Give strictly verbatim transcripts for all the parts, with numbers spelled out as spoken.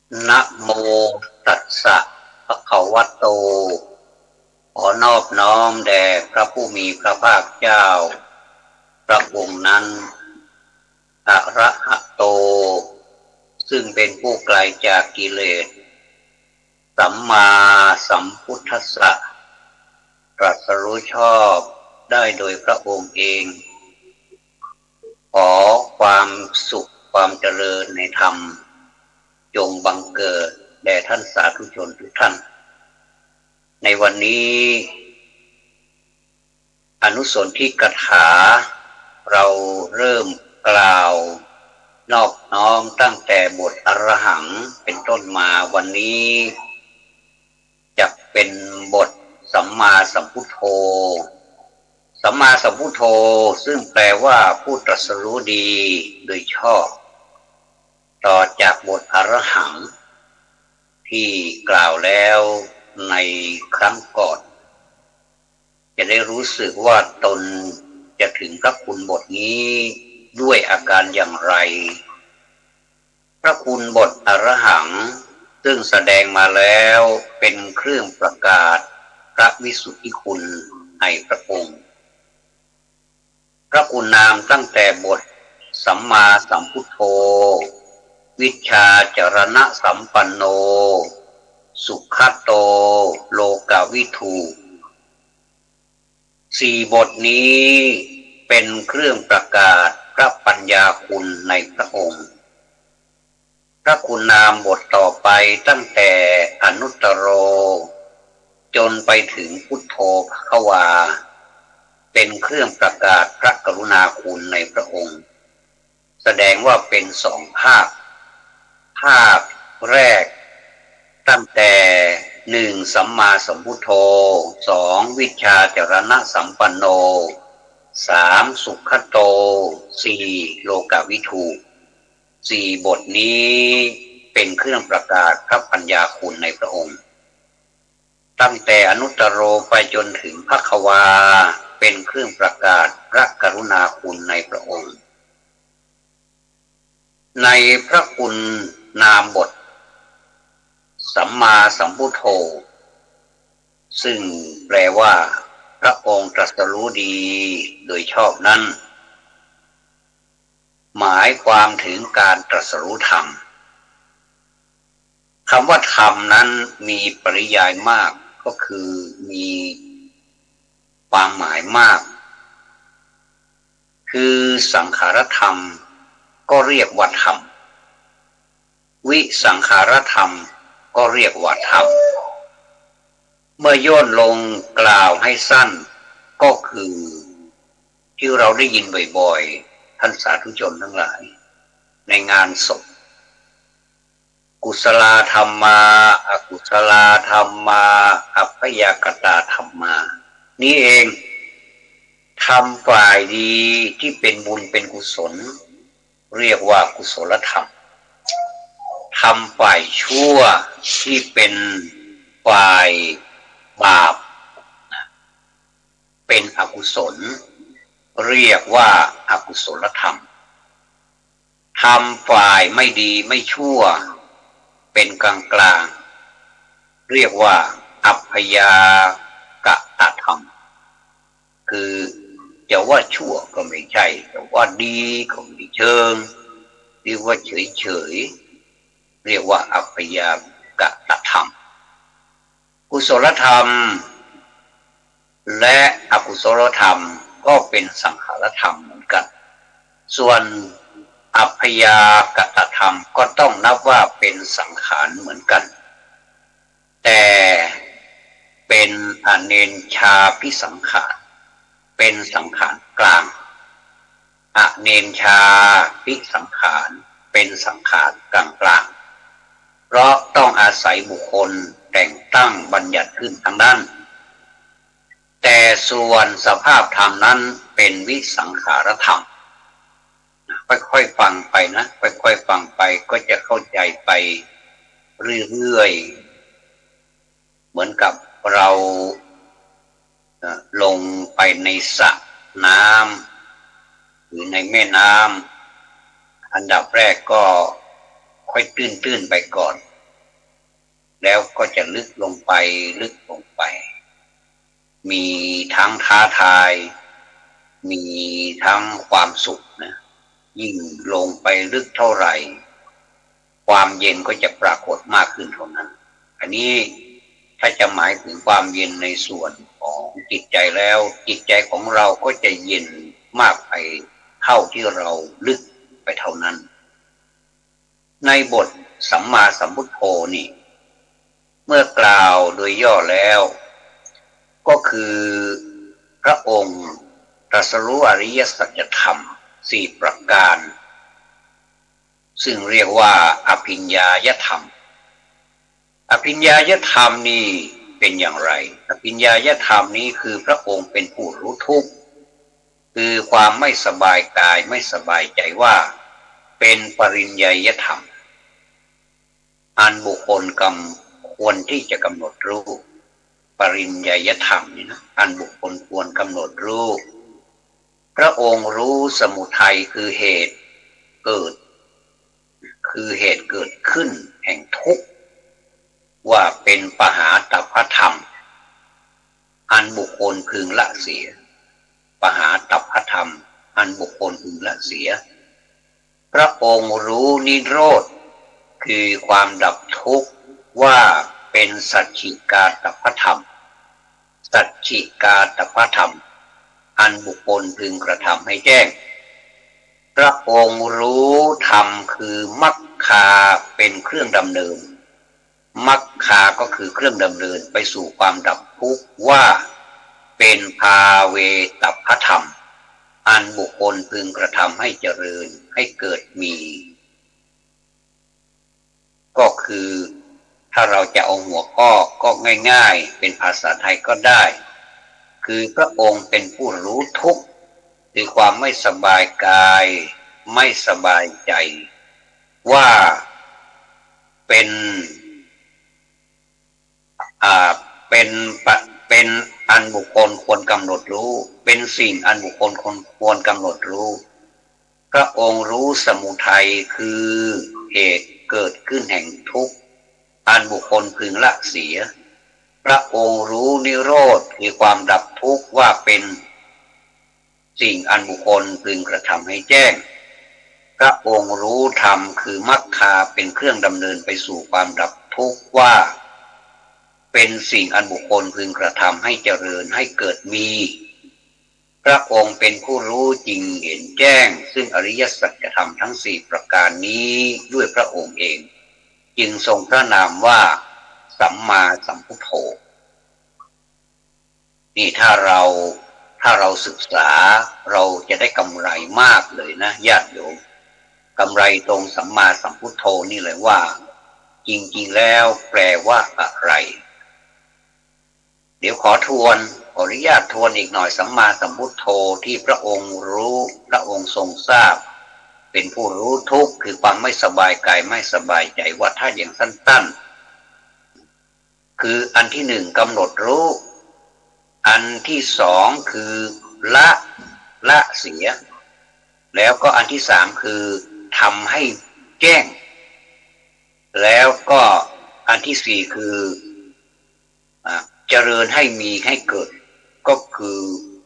นะโมตัสสะภะคะวะโตขอนอบน้อมแด่พระผู้มีพระภาคเจ้าพระองค์นั้นอะระหะโตซึ่งเป็นผู้ไกลจากกิเลสสัมมาสัมพุทธัสสะตรัสรู้ชอบได้โดยพระองค์เองขอความสุขความเจริญในธรรมจงบังเกิดแด่ท่านสาธุชนทุกท่านในวันนี้อนุสนธิกถาเราเริ่มกล่าวนอบน้อมตั้งแต่บทอรหังเป็นต้นมาวันนี้จะเป็นบทสัมมาสัมพุทโธสัมมาสัมพุทโธซึ่งแปลว่าผู้ตรัสรู้ดีโดยชอบต่อจากบทอรหังที่กล่าวแล้วในครั้งก่อนจะได้รู้สึกว่าตนจะถึงพระคุณบทนี้ด้วยอาการอย่างไรพระคุณบทอรหังซึ่งแสดงมาแล้วเป็นเครื่องประกาศพระวิสุทธิคุณให้พระองค์พระคุณนามตั้งแต่บทสัมมาสัมพุทโธวิชชาจรณะสัมปันโนสุขโตโลกวิทูสี่บทนี้เป็นเครื่องประกาศพระปัญญาคุณในพระองค์พระคุณนามบทต่อไปตั้งแต่อนุตตโรจนไปถึงพุทโธภควาเป็นเครื่องประกาศพระกรุณาคุณในพระองค์แสดงว่าเป็นสองภาคภาคแรกตั้งแต่หนึ่งสัมมาสัมพุทโธสองวิชชาจรณะสัมปันโนสามสุขโตสี่โลกวิทูสี่บทนี้เป็นเครื่องประกาศพระปัญญาคุณในพระองค์ตั้งแต่อนุตตรโรไปจนถึงภควาเป็นเครื่องประกาศพระกรุณาคุณในพระองค์ในพระคุณนามบทสัมมาสัมพุทโธซึ่งแปลว่าพระองค์ตรัสรู้ดีโดยชอบนั้นหมายความถึงการตรัสรู้ธรรมคำว่าธรรมนั้นมีปริยายมากก็คือมีความหมายมากคือสังขารธรรมก็เรียกว่าธรรมวิสังขารธรรมก็เรียกว่าธรรมเมื่อย่นลงกล่าวให้สั้นก็คือที่เราได้ยินบ่อยๆท่านสาธุชนทั้งหลายในงานศพกุศลธรรมาอกุศลธรรมาอัพยากตาธรรมานี่เองทำฝ่ายดีที่เป็นบุญเป็นกุศลเรียกว่ากุศลธรรมทำฝ่ายชั่วที่เป็นฝ่ายบาปเป็นอกุศลเรียกว่าอกุศลธรรมทำฝ่ายไม่ดีไม่ชั่วเป็นกลางกลางเรียกว่าอัพยากตธรรมคือจะว่าชั่วก็ไม่ใช่จะว่าดีก็ไม่เชิงเรียกว่าเฉยเฉยเรียกว่าอัพยากตธรรมกุศลธรรมและอกุศลธรรมก็เป็นสังขารธรรมเหมือนกันส่วนอัพยากตธรรมก็ต้องนับว่าเป็นสังขารเหมือนกันแต่เป็นอเนญชาภิสังขารเป็นสังขารกลางอเนญชาภิสังขารเป็นสังขารกลางกลางเพราะต้องอาศัยบุคคลแต่งตั้งบัญญัติขึ้นทางนั้นแต่ส่วนสภาพธรรมนั้นเป็นวิสังขารธรรมค่อยๆฟังไปนะค่อยๆฟังไปก็จะเข้าใจไปเรื่อยๆเหมือนกับเราลงไปในสระน้ำหรือในแม่น้ำอันดับแรกก็ค่อยตื้นๆไปก่อนแล้วก็จะลึกลงไปลึกลงไปมีทั้งท้าทายมีทั้งความสุขนะยิ่งลงไปลึกเท่าไหร่ความเย็นก็จะปรากฏมากขึ้นเท่านั้นอันนี้ถ้าจะหมายถึงความเย็นในส่วนของจิตใจแล้วจิตใจของเราก็จะเย็นมากไปเท่าที่เราลึกไปเท่านั้นในบทสัมมาสัมพุทโธนี่เมื่อกล่าวโดยย่อแล้วก็คือพระองค์ตรัสรู้อริยสัจธรรมสี่ประการซึ่งเรียกว่าอภิญญายธรรมอภิญญายธรรมนี่เป็นอย่างไรอภิญญายธรรมนี้คือพระองค์เป็นผู้รู้ทุกข์คือความไม่สบายกายไม่สบายใจว่าเป็นปริญญายธรรมอันบุคคลกำควรที่จะกำหนดรู้ปริญญายธรรมนี่นะอันบุคคลควรกำหนดรู้พระองค์รู้สมุทัยคือเหตุเกิดคือเหตุเกิดขึ้นแห่งทุกข์ว่าเป็นปหาตัพพธรรมอันบุคคลพึงละเสียปหาตัพพธรรมอันบุคคลพึงละเสียพระองค์รู้นิโรธคือความดับทุกข์ว่าเป็นสัจฉิกาตัพพธรรมสัจฉิกาตัพพธรรมอันบุคคลพึงกระทำให้แจ้งพระองค์รู้ธรรมคือมรรคาเป็นเครื่องดำเนินมรรคาก็คือเครื่องดำเนินไปสู่ความดับทุกข์ว่าเป็นภาเวตัพพธรรมอันบุคคลพึงกระทำให้เจริญให้เกิดมีก็คือถ้าเราจะเอาหัวข้อก็ง่ายๆเป็นภาษาไทยก็ได้คือพระองค์เป็นผู้รู้ทุกข์คือความไม่สบายกายไม่สบายใจว่าเป็นอ่าเป็นเป็นอันบุคคลควรกำหนดรู้เป็นสิ่งอันบุคคลควรกำหนดรู้พระองค์รู้สมุทัยคือเหตุเกิดขึ้นแห่งทุกข์อันบุคคลพึงละเสียพระองค์รู้นิโรธคือความดับทุกข์ว่าเป็นสิ่งอันบุคคลพึงกระทำให้แจ้งพระองค์รู้ธรรมคือมรรคาเป็นเครื่องดำเนินไปสู่ความดับทุกข์ว่าเป็นสิ่งอันบุคคลพึงกระทำให้เจริญให้เกิดมีพระองค์เป็นผู้รู้จริงเห็นแจ้งซึ่งอริยสัจธรรมทั้งสี่ประการนี้ด้วยพระองค์เองจึงทรงพระนามว่าสัมมาสัมพุทโธนี่ถ้าเราถ้าเราศึกษาเราจะได้กำไรมากเลยนะญาติโยมกำไรตรงสัมมาสัมพุทโธนี่เลยว่าจริงๆแล้วแปลว่าอะไรเดี๋ยวขอทวนขออนุญาตทวนอีกหน่อยสัมมาสัมพุทโธที่พระองค์รู้พระองค์ทรงทราบเป็นผู้รู้ทุกข์คือความไม่สบายกายไม่สบายใจว่าถ้าอย่างสั้นๆคืออันที่หนึ่งกำหนดรู้อันที่สองคือละละเสียแล้วก็อันที่สามคือทำให้แจ้งแล้วก็อันที่สี่คือเจริญให้มีให้เกิดก็คือ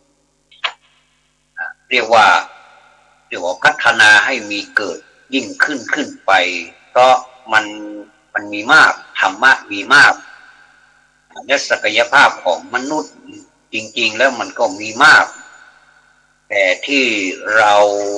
เรียกว่าเรียกว่าพัฒนาให้มีเกิดยิ่งขึ้นขึ้นไปเพราะมันมันมีมากธรรมะมีมากและศักยภาพของมนุษย์จริงๆแล้วมันก็มีมากแต่ที่เรา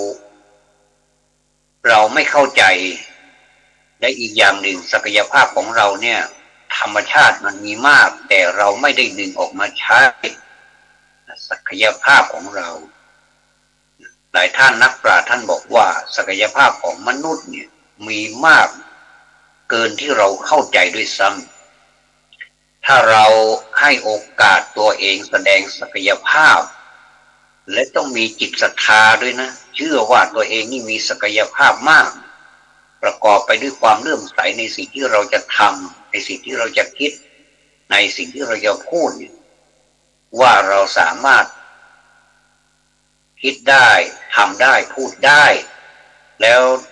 เราไม่เข้าใจและอีกอย่างหนึ่งศักยภาพของเราเนี่ยธรรมชาติมันมีมากแต่เราไม่ได้ดึงออกมาใช้ศักยภาพของเราหลายท่านนักปราชญ์ท่านบอกว่าศักยภาพของมนุษย์เนี่ยมีมากเกินที่เราเข้าใจด้วยซ้ำถ้าเราให้โอกาสตัวเองแสดงศักยภาพและต้องมีจิตศรัทธาด้วยนะเชื่อว่าตัวเองนี่มีศักยภาพมากประกอบไปด้วยความเลื่อมใสในสิ่งที่เราจะทำในสิ่งที่เราจะคิดในสิ่งที่เราจะพูดว่าเราสามารถคิดได้ทำได้พูดได้แล้ว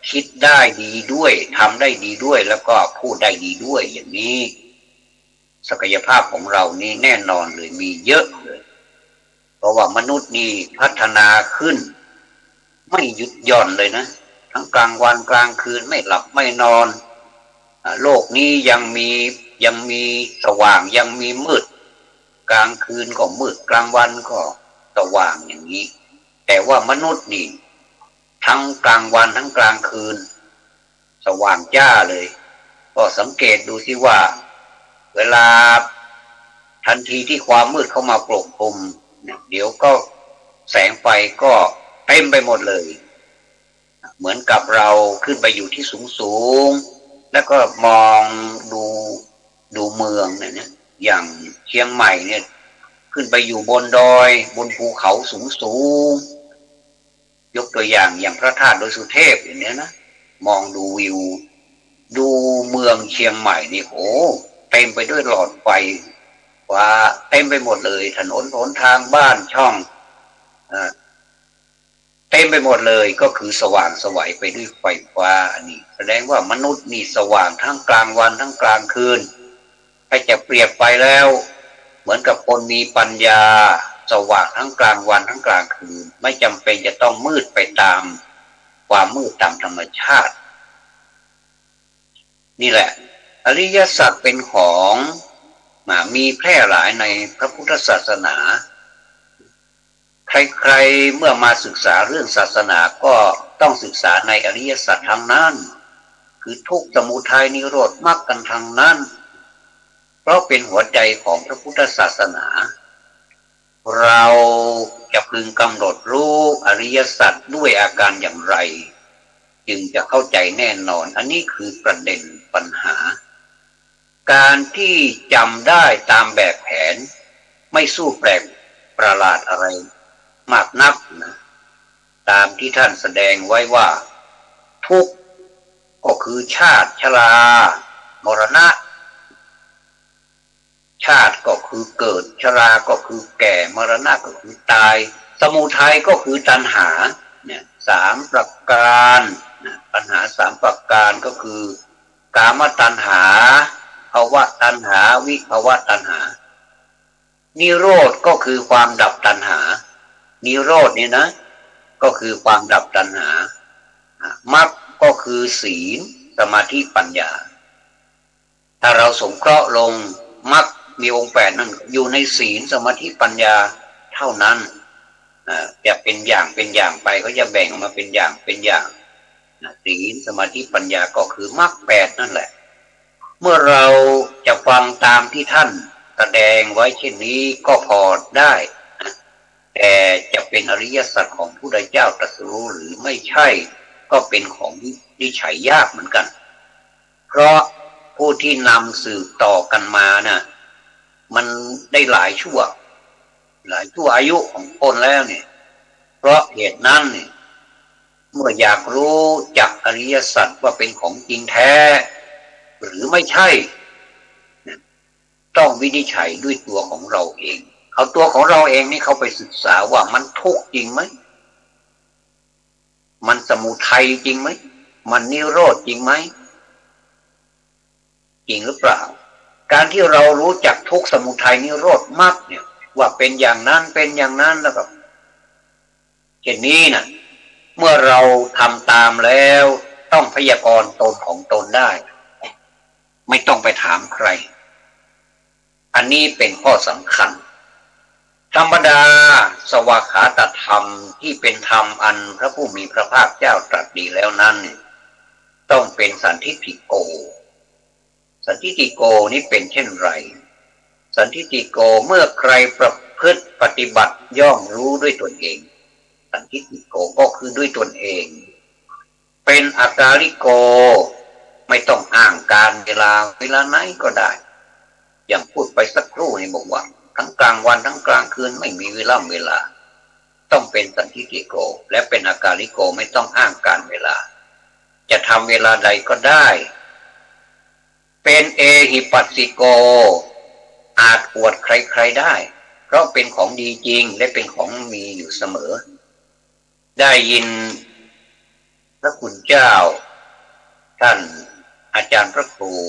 คิดได้ดีด้วยทำได้ดีด้วยแล้วก็พูดได้ดีด้วยอย่างนี้ศักยภาพของเรานี่แน่นอนเลยมีเยอะเลยเพราะว่ามนุษย์นี่พัฒนาขึ้นไม่หยุดหย่อนเลยนะทั้งกลางวันกลางคืนไม่หลับไม่นอนโลกนี้ยังมียังมีสว่างยังมีมืดกลางคืนก็มืดกลางวันก็สว่างอย่างนี้แต่ว่ามนุษย์นี่ทั้งกลางวันทั้งกลางคืนสว่างจ้าเลยก็สังเกตดูสิว่าเวลาทันทีที่ความมืดเข้ามาปกคลุมเดี๋ยวก็แสงไฟก็เต็มไปหมดเลยเหมือนกับเราขึ้นไปอยู่ที่สูงสูงแล้วก็มองดูดูเมืองเนี่ยอย่างเชียงใหม่เนี่ยขึ้นไปอยู่บนดอยบนภูเขาสูงสูงยกตัวอย่างอย่างพระธาตุดอยสุเทพอย่างนี้นะมองดูวิวดูเมืองเชียงใหม่นี่โอ้เต็มไปด้วยหลอดไฟว่าเต็มไปหมดเลยถนนหนทางบ้านช่องอ่าเต็มไปหมดเลยก็คือสว่างสวัยไปด้วยไฟฟ้าอันนี้แสดงว่ามนุษย์นี่สว่างทั้งกลางวันทั้งกลางคืนถ้าจะเปรียบไปแล้วเหมือนกับคนมีปัญญาสว่างทั้งกลางวันทั้งกลางคืนไม่จำเป็นจะต้องมืดไปตามความมืดตามธรรมชาตินี่แหละอริยสัจเป็นของมีแพร่หลายในพระพุทธศาสนาใครๆเมื่อมาศึกษาเรื่องศาสนาก็ต้องศึกษาในอริยสัจทั้งนั้นคือทุกข์สมุทัยนิโรธมรรคกันทั้งนั้นเพราะเป็นหัวใจของพระพุทธศาสนาเราจะพึงกำหนดรู้อริยสัจด้วยอาการอย่างไรจึงจะเข้าใจแน่นอนอันนี้คือประเด็นปัญหาการที่จำได้ตามแบบแผนไม่สู้แปลกประหลาดอะไรมากนักนะตามที่ท่านแสดงไว้ว่าทุกข์ก็คือชาติชรามรณะชาติก็คือเกิดชราก็คือแก่มรณะก็คือตายสมุทัยก็คือตัณหาเนี่ยสามประการนะปัญหาสามประการก็คือกามตัณหาภวตัณหาวิภวตัณหานิโรธก็คือความดับตัณหานิโรธนี่นะก็คือความดับตัณหามรรคก็คือศีลสมาธิปัญญาถ้าเราสงเคราะห์ลงมรรคมีองค์แปดนั่นอยู่ในศีลสมาธิปัญญาเท่านั้นจะเป็นอย่างเป็นอย่างไปก็จะแบ่งออกมาเป็นอย่างเป็นอย่างศีลสมาธิปัญญาก็คือมรรคแปดนั่นแหละเมื่อเราจะฟังตามที่ท่านแสดงไว้เช่นนี้ก็พอได้แต่จะเป็นอริยสัจของพระพุทธเจ้าตรัสรู้หรือไม่ใช่ก็เป็นของวิจัยยากเหมือนกันเพราะผู้ที่นำสืบต่อกันมานะ่ะมันได้หลายชั่วหลายชั่วอายุของคนแล้วเนี่ยเพราะเหตุนั้นเนี่ยเมื่ออยากรู้จักอริยสัจว่าเป็นของจริงแท้หรือไม่ใช่ต้องวินิจฉัยด้วยตัวของเราเองเอาตัวของเราเองนี่เขาไปศึกษาว่ามันทุกข์จริงไหมมันสมุทัยจริงไหมมันนิโรธจริงไหมจริงหรือเปล่าการที่เรารู้จักทุกข์สมุทัยนิโรธมรรคเนี่ยว่าเป็นอย่างนั้นเป็นอย่างนั้นแล้วก็เช่นนี้นะเมื่อเราทำตามแล้วต้องพยากรณ์ตนของตนได้ไม่ต้องไปถามใครอันนี้เป็นข้อสำคัญธรรมดาสวากขาตธรรมที่เป็นธรรมอันพระผู้มีพระภาคเจ้าตรัสดีแล้วนั้นต้องเป็นสันทิฏฐิโกสันทิฏฐิโกนี้เป็นเช่นไรสันทิฏฐิโกเมื่อใครประพฤติปฏิบัติย่อมรู้ด้วยตนเองสันทิฏฐิโกก็คือด้วยตนเองเป็นอากาลิโกไม่ต้องอ้างการเวลาเวลาไหนก็ได้อย่างพูดไปสักครู่นี่บอกว่าทั้งกลางวันทั้งกลางคืนไม่มีเวลาเวลาต้องเป็นสันทิฏฐิโกและเป็นอากาลิโกไม่ต้องอ้างการเวลาจะทำเวลาใดก็ได้เป็นเอหิปัสสิโกอาจอวดใครๆได้เพราะเป็นของดีจริงและเป็นของมีอยู่เสมอได้ยินพระคุณเจ้าท่านอาจารย์พระครู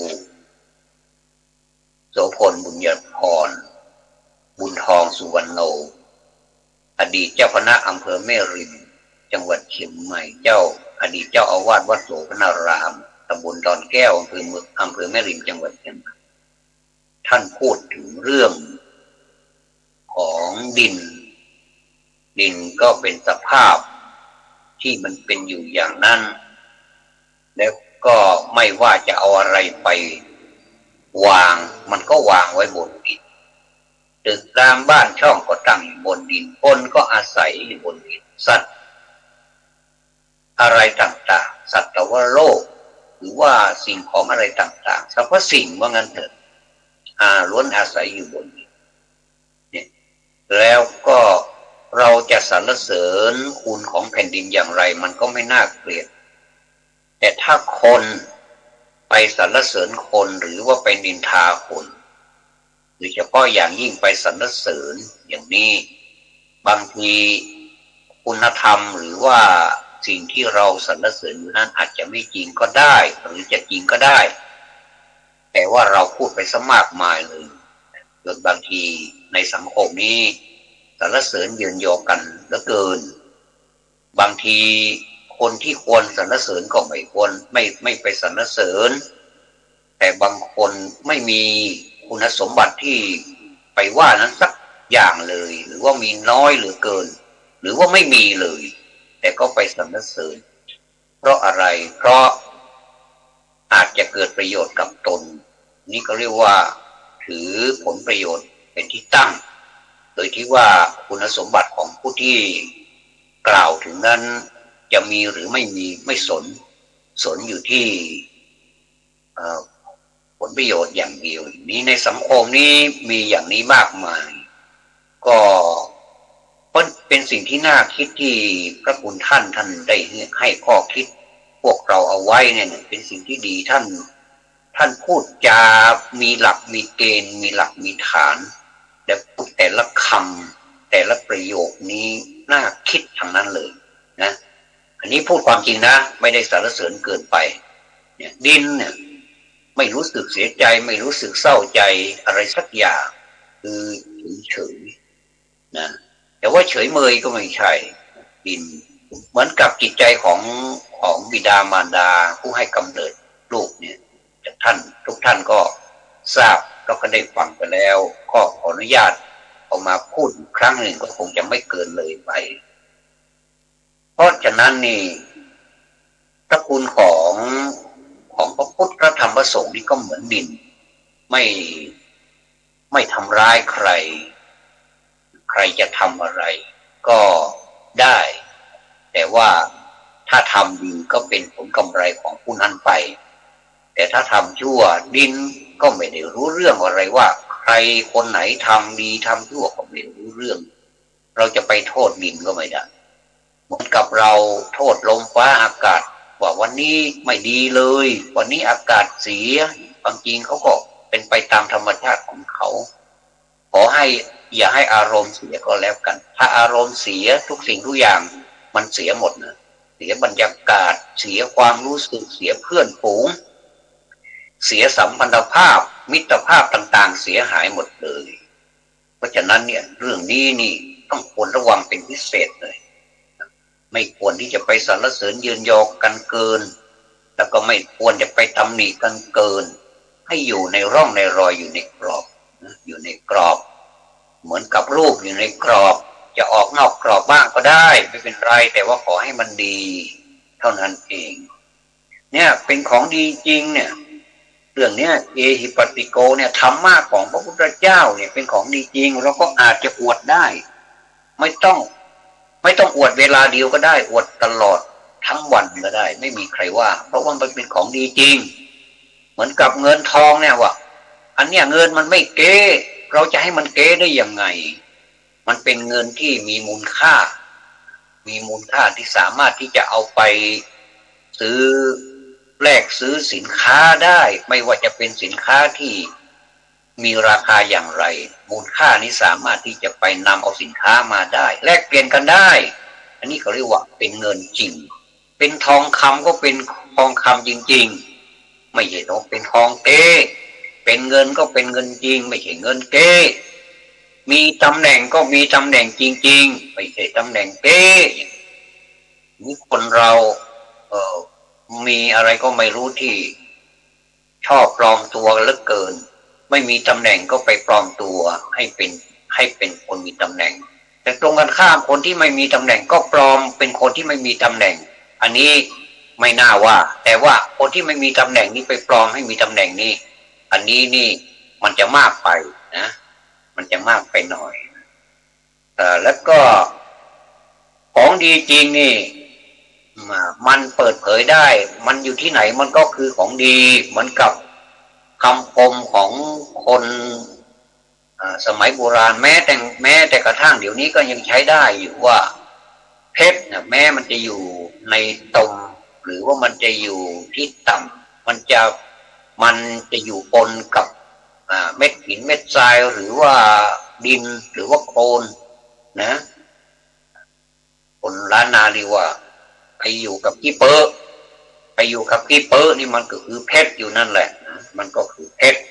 โสพลบุญญพรบุญทองสุวรรณโนอดีตเจ้าคณะอำเภอแม่ริมจังหวัดเชียงใหม่เจ้าอดีตเจ้าอาวาสวัดโสพนารามตำบลดอนแก้วอำเภอเมืองอำเภอแม่ริมจังหวัดเชียงใหม่ท่านพูดถึงเรื่องของดินดินก็เป็นสภาพที่มันเป็นอยู่อย่างนั้นแล้วก็ไม่ว่าจะเอาอะไรไปวางมันก็วางไว้บนดินตึกรามบ้านช่องก็ตั้งอยู่บนดินคนก็อาศัยอยู่บนดินสัตว์อะไรต่างๆสัตว์แต่ว่าโลกหรือว่าสิ่งของอะไรต่างๆสรรพสิ่งว่างั้นเถอะอาล้วนอาศัยอยู่บนดินเนี่ยแล้วก็เราจะสรรเสริญคุณของแผ่นดินอย่างไรมันก็ไม่น่าเกลียดแต่ถ้าคนไปสรรเสริญคนหรือว่าไปนินทาคนโดยเฉพาะอย่างยิ่งไปสรรเสริญอย่างนี้บางทีคุณธรรมหรือว่าสิ่งที่เราสรรเสริญอยู่นั้นอาจจะไม่จริงก็ได้หรือจะจริงก็ได้แต่ว่าเราพูดไปซะมากมายเลยจนบางทีในสังคมนี้สรรเสริญเยินยอกันเหลือเกินบางทีคนที่ควรสรรเสริญก็ไม่ควรไม่ไม่ไปสรรเสริญแต่บางคนไม่มีคุณสมบัติที่ไปว่านั้นสักอย่างเลยหรือว่ามีน้อยเหลือเกินหรือว่าไม่มีเลยแต่ก็ไปสรรเสริญเพราะอะไรเพราะอาจจะเกิดประโยชน์กับตนนี่ก็เรียกว่าถือผลประโยชน์เป็นที่ตั้งโดยที่ว่าคุณสมบัติของผู้ที่กล่าวถึงนั้นจะมีหรือไม่มีไม่สนสนอยู่ที่ผลประโยชน์อย่างเดียวนี้ในสังคมนี้มีอย่างนี้มากมายก็เป็นสิ่งที่น่าคิดที่พระคุณท่านท่านได้ให้ข้อคิดพวกเราเอาไว้เนี่ยเป็นสิ่งที่ดีท่านท่านพูดจามีหลักมีเกณฑ์มีหลักมีฐานแต่พูดแต่ละคำแต่ละประโยคนี้น่าคิดทั้งนั้นเลยนะอันนี้พูดความจริงนะไม่ได้สรรเสริญเกินไปเนี่ยดินเนี่ยไม่รู้สึกเสียใจไม่รู้สึกเศร้าใจอะไรสักอย่างคือเฉยๆนะแต่ว่าเฉยเมยก็ไม่ใช่ดินเหมือนกับจิตใจของของบิดามารดาผู้ให้กำเนิดลูกเนี่ยท่านทุกท่านก็ทราบเราก็ได้ฟังไปแล้วก็ขออนุญาตออกมาพูดอีกครั้งหนึ่งก็คงจะไม่เกินเลยไปเพราะฉะนั้นนี่พระคุณของของพระพุทธพระธรรมพระสงฆ์นี่ก็เหมือนดินไม่ไม่ทำร้ายใครใครจะทำอะไรก็ได้แต่ว่าถ้าทำดีก็เป็นผลกำไรของผู้นั้นไปแต่ถ้าทำชั่วดินก็ไม่ได้รู้เรื่องอะไรว่าใครคนไหนทำดีทำชั่วก็ไม่รู้เรื่องเราจะไปโทษดินก็ไม่ได้เหมือนกับเราโทษลมฟ้าอากาศว่าวันนี้ไม่ดีเลยวันนี้อากาศเสียบางจริงเขาก็เป็นไปตามธรรมชาติของเขาขอให้อย่าให้อารมณ์เสียก็แล้วกันถ้าอารมณ์เสียทุกสิ่งทุกอย่างมันเสียหมดนะเสียบรรยากาศเสียความรู้สึกเสียเพื่อนฝูงเสียสัมพันธภาพมิตรภาพต่างๆเสียหายหมดเลยเพราะฉะนั้นเนี่ยเรื่องนี้นี่ต้องควรระวังเป็นพิเศษเลยไม่ควรที่จะไปสรรเสริญเยินยอกันเกินแล้วก็ไม่ควรจะไปตำหนิกันเกินให้อยู่ในร่องในรอยอยู่ในกรอบอยู่ในกรอบเหมือนกับลูกอยู่ในกรอบจะออกนอกกรอบบ้างก็ได้ไม่เป็นไรแต่ว่าขอให้มันดีเท่านั้นเองเนี่ยเป็นของดีจริงเนี่ยเรื่องนี้เอหิปัสสิโกเนี่ยธรรมะของพระพุทธเจ้าเนี่ยเป็นของดีจริงเราก็อาจจะอวดได้ไม่ต้องไม่ต้องอวดเวลาเดียวก็ได้อวดตลอดทั้งวันก็ได้ไม่มีใครว่าเพราะว่ามันเป็นของดีจริงเหมือนกับเงินทองเนี่ยว่าอันเนี้ยเงินมันไม่เก๊เราจะให้มันเก๊ได้ยังไงมันเป็นเงินที่มีมูลค่ามีมูลค่าที่สามารถที่จะเอาไปซื้อแลกซื้อสินค้าได้ไม่ว่าจะเป็นสินค้าที่มีราคาอย่างไรมูลค่านี้สามารถที่จะไปนำเอาสินค้ามาได้แลกเปลี่ยนกันได้อันนี้เขาเรียกว่าเป็นเงินจริงเเป็นทองคำก็เป็นทองคำจริงๆไม่ใช่ทองเป็นทองเก๊เป็นเงินก็เป็นเงินจริงไม่ใช่เงินเก๊มีตำแหน่งก็มีตำแหน่งจริงๆไม่ใช่ตำแหน่งเก๊นี่คนเราเออมีอะไรก็ไม่รู้ที่ชอบปลอมตัวเหลือเกินไม่มีตำแหน่งก็ไปปลอมตัวให้เป็นให้เป็นคนมีตำแหน่งแต่ตรงกันข้ามคนที่ไม่มีตำแหน่งก็ปลอมเป็นคนที่ไม่มีตำแหน่งอันนี้ไม่น่าว่าแต่ว่าคนที่ไม่มีตำแหน่งนี้ไปปลอมให้มีตำแหน่งนี้อันนี้นี่มันจะมากไปนะมันจะมากไปหน่อยเอ่อแล้วก็ของดีจริงนี่มันเปิดเผยได้มันอยู่ที่ไหนมันก็คือของดีเหมือนกับคำคมของคนสมัยโบราณแม้แต่แม้แต่กระทั่งเดี๋ยวนี้ก็ยังใช้ได้อยู่ว่าเพชรเนี่ยแม้มันจะอยู่ในตมหรือว่ามันจะอยู่ที่ต่ำมันจะมันจะอยู่ปนกับเม็ดหินเม็ดทรายหรือว่าดินหรือว่าโคลนนะคนล้านนาเรียกว่าไปอยู่กับขี้เปอะไปอยู่กับขี้เปอะนี่มันก็คือเพชรอยู่นั่นแหละมันก็คือเพชร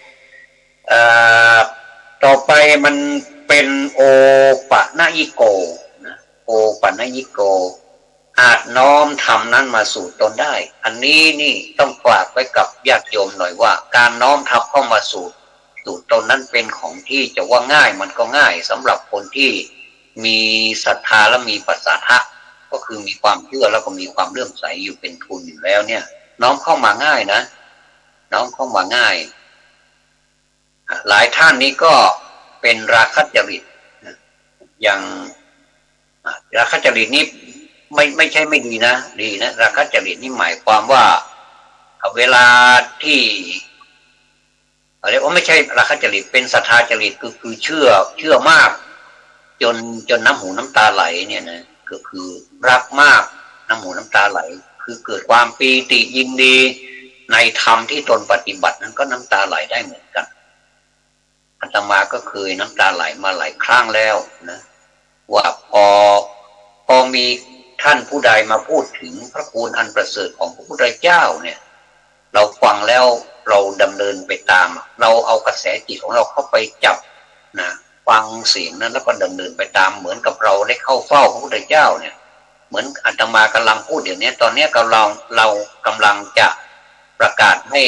ต่อไปมันเป็นโอปะนะยิโกนะโอปะนะยิโกอาจน้อมทำนั้นมาสู่ตนได้อันนี้นี่ต้องฝากไว้กับญาติโยมหน่อยว่าการน้อมทำเข้ามาสู่สู่ตนนั้นเป็นของที่จะว่าง่ายมันก็ง่ายสำหรับคนที่มีศรัทธาและมีปัสสัทธะก็คือมีความเชื่อแล้วก็มีความเลื่อมใสอยู่เป็นทุนอยู่แล้วเนี่ยน้อมเข้ามาง่ายนะน้อมเข้ามาง่ายหลายท่านนี้ก็เป็นราคะจริตอย่างราคะจริตนี้ไม่ไม่ใช่ไม่ดีนะดีนะราคะจริตนี่หมายความว่าเวลาที่อะไรว่าไม่ใช่ราคะจริตเป็นศรัทธาจริตคือคือเชื่อเชื่อมากจนจนน้ำหูน้ำตาไหลเนี่ยนะก็คือรักมากน้ำหูน้ำตาไหลคือเกิดความปีติยินดีในธรรมที่ตนปฏิบัตินั้นก็น้ำตาไหลได้เหมือนกันอาตมาก็เคยน้ำตาไหลมาหลายครั้งแล้วนะว่าพอพอมีท่านผู้ใดมาพูดถึงพระคุณอันประเสริฐของพระพุทธเจ้าเนี่ยเราฟังแล้วเราดำเนินไปตามเราเอากระแสจิตของเราเข้าไปจับนะฟังเสียงนั้นแล้วก็ดำเนินไปตามเหมือนกับเราได้เข้าเฝ้าพระพุทธเจ้าเนี่ยเหมือนอาตมากำลังพูดเดี๋ยวนี้ตอนนี้กำลังเรากำลังจะประกาศให้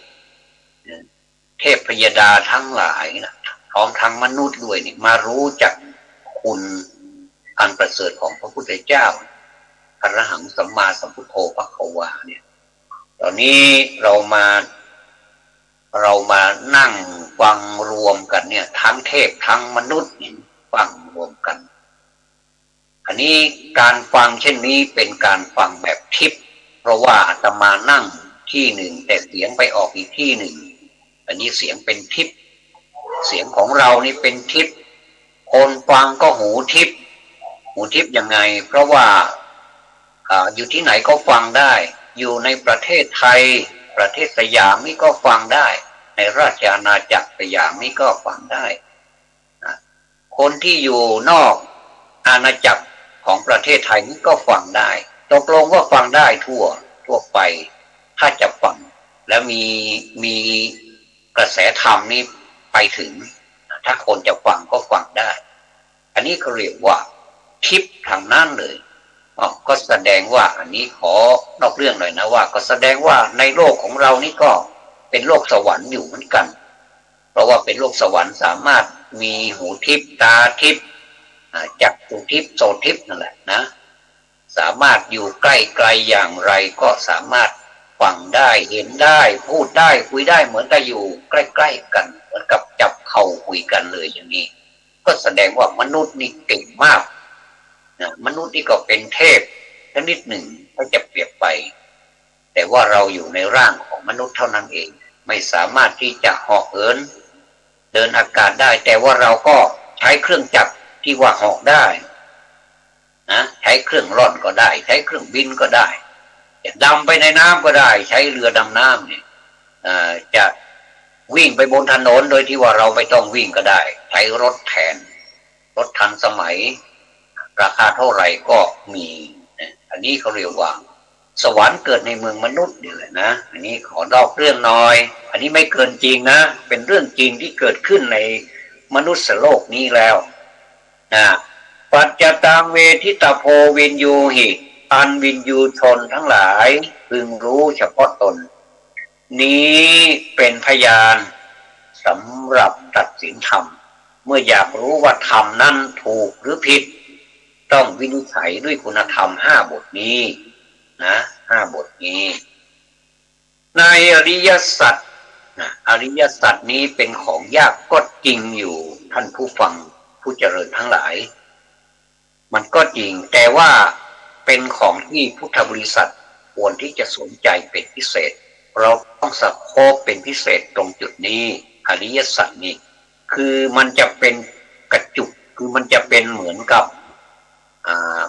เทพพยดาทั้งหลายนะพร้อมทั้งมนุษย์ด้วยนี่มารู้จักคุณอันประเสริฐของพระพุทธเจ้าอรหังสัมมาสัมพุทโธภควาเนี่ยตอนนี้เรามาเรามานั่งฟังรวมกันเนี่ยทั้งเทพทั้งมนุษย์เนี่ยฟังรวมกันอันนี้การฟังเช่นนี้เป็นการฟังแบบทิพย์เพราะว่าอาตมานั่งที่หนึ่งแต่เสียงไปออกอีกที่หนึ่งอันนี้เสียงเป็นทิพย์เสียงของเรานี่เป็นทิพย์คนฟังก็หูทิพย์หูทิพย์ยังไงเพราะว่าอ่าอยู่ที่ไหนก็ฟังได้อยู่ในประเทศไทยประเทศสยามนี่ก็ฟังได้ในราชอาณาจักรสยามนี่ก็ฟังได้นะคนที่อยู่นอกอาณาจักรของประเทศไทยนี่ก็ฟังได้ตกลงว่าฟังได้ทั่วทั่วไปถ้าจะฟังแล้วมีมีกระแสธรรมนี่ไปถึงถ้าคนจะฟังก็ฟังได้อันนี้เขาเรียกว่าทิพย์ทางนั้นเลยอ๋อก็แสดงว่าอันนี้ขอนอกเรื่องหน่อยนะว่าก็แสดงว่าในโลกของเรานี่ก็เป็นโลกสวรรค์อยู่เหมือนกันเพราะว่าเป็นโลกสวรรค์สามารถมีหูทิพย์ตาทิพย์จักขุทิพย์โสตทิพย์นั่นแหละนะสามารถอยู่ใกล้ไกลอย่างไรก็สามารถฟังได้เห็นได้พูดได้คุยได้เหมือนกับอยู่ใกล้ๆกันเหมือนกับจับเข่าคุยกันเลยอย่างนี้ก็แสดงว่ามนุษย์นี่เก่งมากนะมนุษย์นี่ก็เป็นเทพชนิดหนึ่งถ้าจะเปรียบไปแต่ว่าเราอยู่ในร่างของมนุษย์เท่านั้นเองไม่สามารถที่จะเหาะเหินเดินอากาศได้แต่ว่าเราก็ใช้เครื่องจักรที่ว่าเหาะได้นะใช้เครื่องร่อนก็ได้ใช้เครื่องบินก็ได้จะดำไปในน้ำก็ได้ใช้เรือดำน้ำเนี่ยจะวิ่งไปบนถนนโดยที่ว่าเราไม่ต้องวิ่งก็ได้ใช้รถแทนรถทันสมัยราคาเท่าไหร่ก็มีอันนี้เขาเรียกว่าสวรรค์เกิดในเมืองมนุษย์นี่แหละนะอันนี้ขอนอกเรื่องหน่อยอันนี้ไม่เกินจริงนะเป็นเรื่องจริงที่เกิดขึ้นในมนุษย์โลกนี้แล้วนะปัจจตังเวทิตาโพวินยูหิอันวินยูชนทั้งหลายพึงรู้เฉพาะตนนี้เป็นพยานสำหรับตัดสินธรรมเมื่ออยากรู้ว่าธรรมนั้นถูกหรือผิดต้องวินิจฉัยด้วยคุณธรรมห้าบทนี้นะห้าบทนี้ในอริยสัจนะอริยสัจนี้เป็นของยากก็จริงอยู่ท่านผู้ฟังผู้เจริญทั้งหลายมันก็จริงแต่ว่าเป็นของที่พุทธบริษัทควรที่จะสนใจเป็นพิเศษเราต้องสะโคบเป็นพิเศษตรงจุดนี้อริยสัจนี้คือมันจะเป็นกระจุกคือมันจะเป็นเหมือนกับอ่า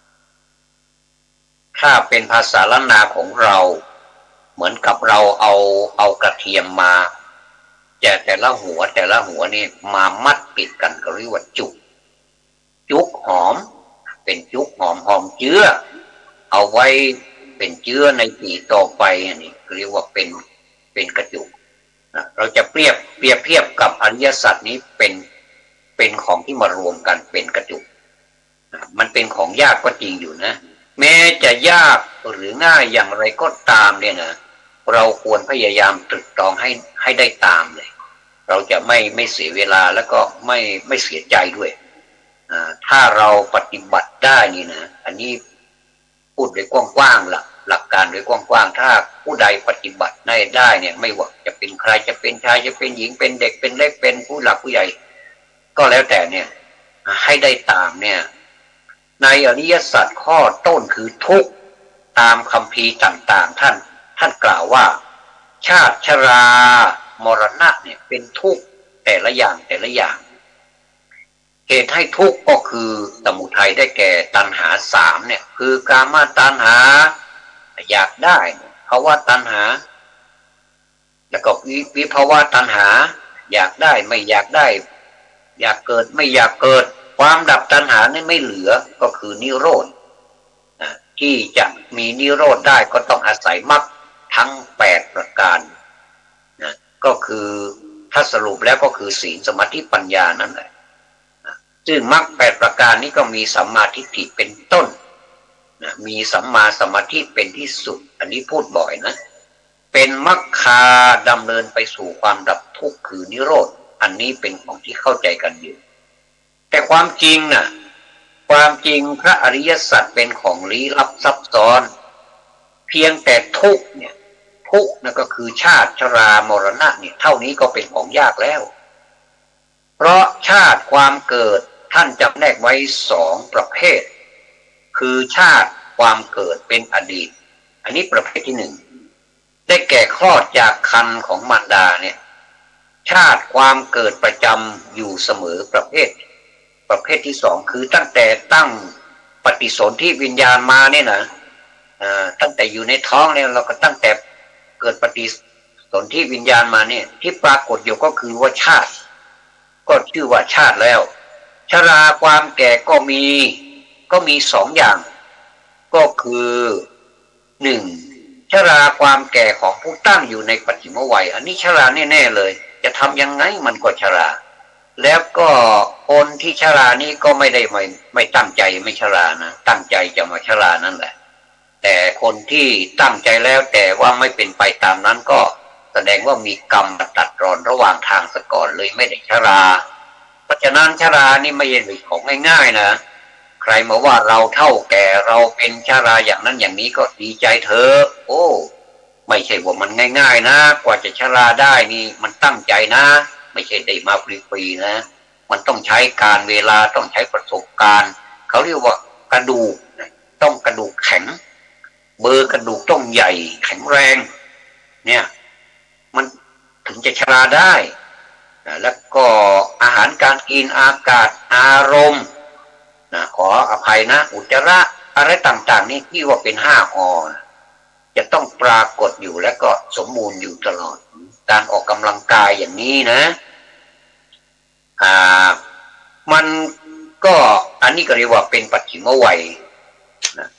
ถ้าเป็นภาษาล้านนาของเราเหมือนกับเราเอาเอากระเทียมมาแต่แต่ละหัวแต่ละหัวนี่มามัดปิดกันก็เรียกว่าจุกจุกหอมเป็นจุกหอมหอมเจื้อเอาไว้เป็นเจื้อในปีต่อไปนี่เรียกว่าเป็นเป็นกระจุกเราจะเปรียบเปรียบเทียบกับอริยสัจนี้เป็นเป็นของที่มารวมกันเป็นกระจุกมันเป็นของยากก็จริงอยู่นะแม้จะยากหรือง่ายอย่างไรก็ตามเนี่ยนะเราควรพยายามตรึกตรองให้ให้ได้ตามเลยเราจะไม่ไม่เสียเวลาแล้วก็ไม่ไม่เสียใจด้วยถ้าเราปฏิบัติได้นี่นะอันนี้พูดโดยกว้างๆหลักหลักการโดยกว้างๆถ้าผู้ใดปฏิบัติได้ได้เนี่ยไม่ว่าจะเป็นใครจะเป็นชายจะเป็นหญิงเป็นเด็กเป็นเล็กเป็นผู้หลักผู้ใหญ่ก็แล้วแต่เนี่ยให้ได้ตามเนี่ยในอริยสัจข้อต้นคือทุกข์ตามคัมภีร์ต่างๆท่านท่านกล่าวว่าชาติชรามรณะเนี่ยเป็นทุกข์แต่ละอย่างแต่ละอย่างเหตุให้ทุกข์ก็คือสมุทัยได้แก่ตัณหาสามเนี่ยคือกามตัณหาอยากได้ภาวะตัณหาแล้วก็วิภาวะตัณหาอยากได้ไม่อยากได้อยากเกิดไม่อยากเกิดความดับตัณหานี่ไม่เหลือก็คือนิโรธที่จะมีนิโรธได้ก็ต้องอาศัยมรรคทั้งแปดประการนะก็คือถ้าสรุปแล้วก็คือศีลสมาธิปัญญานั่นแหละซึ่งมรรคแปดประการนี้ก็มีสัมมาทิฏฐิเป็นต้นนะมีสัมมาสมาธิเป็นที่สุดอันนี้พูดบ่อยนะเป็นมรรคาดำเนินไปสู่ความดับทุกข์คือนิโรธอันนี้เป็นของที่เข้าใจกันอยู่แต่ความจริงน่ะความจริงพระอริยสัจเป็นของลี้ลับซับซ้อนเพียงแต่ทุกข์เนี่ยทุกข์นั่นก็คือชาติชรามรณะเนี่ยเท่านี้ก็เป็นของยากแล้วเพราะชาติความเกิดท่านจำแนกไว้สองประเภทคือชาติความเกิดเป็นอดีตอันนี้ประเภทที่หนึ่งได้แก่คลอดจากครรภ์ของมารดาเนี่ยชาติความเกิดประจำอยู่เสมอประเภทประเภทที่สองคือตั้งแต่ตั้งปฏิสนธิวิญญาณมาเนี่ยนะตั้งแต่อยู่ในท้องเนี่ยเราก็ตั้งแต่เกิดปฏิสนธิวิญญาณมาเนี่ยที่ปรากฏอยู่ก็คือว่าชาติก็ชื่อว่าชาติแล้วชราความแก่ก็มีก็มีสองอย่างก็คือหนึ่งชราความแก่ของผู้ตั้งอยู่ในปัจฉิมวัยอันนี้ชราแน่ๆเลยจะทำยังไงมันก็ชราแล้วก็คนที่ชรานี้ก็ไม่ได้ไม่ไม่ตั้งใจไม่ชรานะตั้งใจจะมาชรานั่นแหละแต่คนที่ตั้งใจแล้วแต่ว่าไม่เป็นไปตามนั้นก็แสดงว่ามีกรรมตัดรอนระหว่างทางซะก่อนเลยไม่ได้ชราเพราะฉะนั้นชรานี่ไม่ใช่เป็นของง่ายๆนะใครมาว่าเราเท่าแก่เราเป็นชราอย่างนั้นอย่างนี้ก็ดีใจเถอะโอ้ไม่ใช่ว่ามันง่ายๆนะกว่าจะชราได้นี่มันตั้งใจนะไม่ใช่ได้มาฟรีๆนะมันต้องใช้การเวลาต้องใช้ประสบการณ์เขาเรียกว่ากระดูกต้องกระดูกแข็งเบอร์กระดูกต้องใหญ่แข็งแรงเนี่ยมันถึงจะชราได้แล้วก็อาหารการกินอากาศอารมณ์นะขออภัยนะอุจจาระอะไรต่างๆนี่ที่ว่าเป็นห้าอจะต้องปรากฏอยู่และก็สมบูรณ์อยู่ตลอดการออกกำลังกายอย่างนี้นะอ่ามันก็อันนี้ก็เรียกว่าเป็นปัจฉิมวัยนะป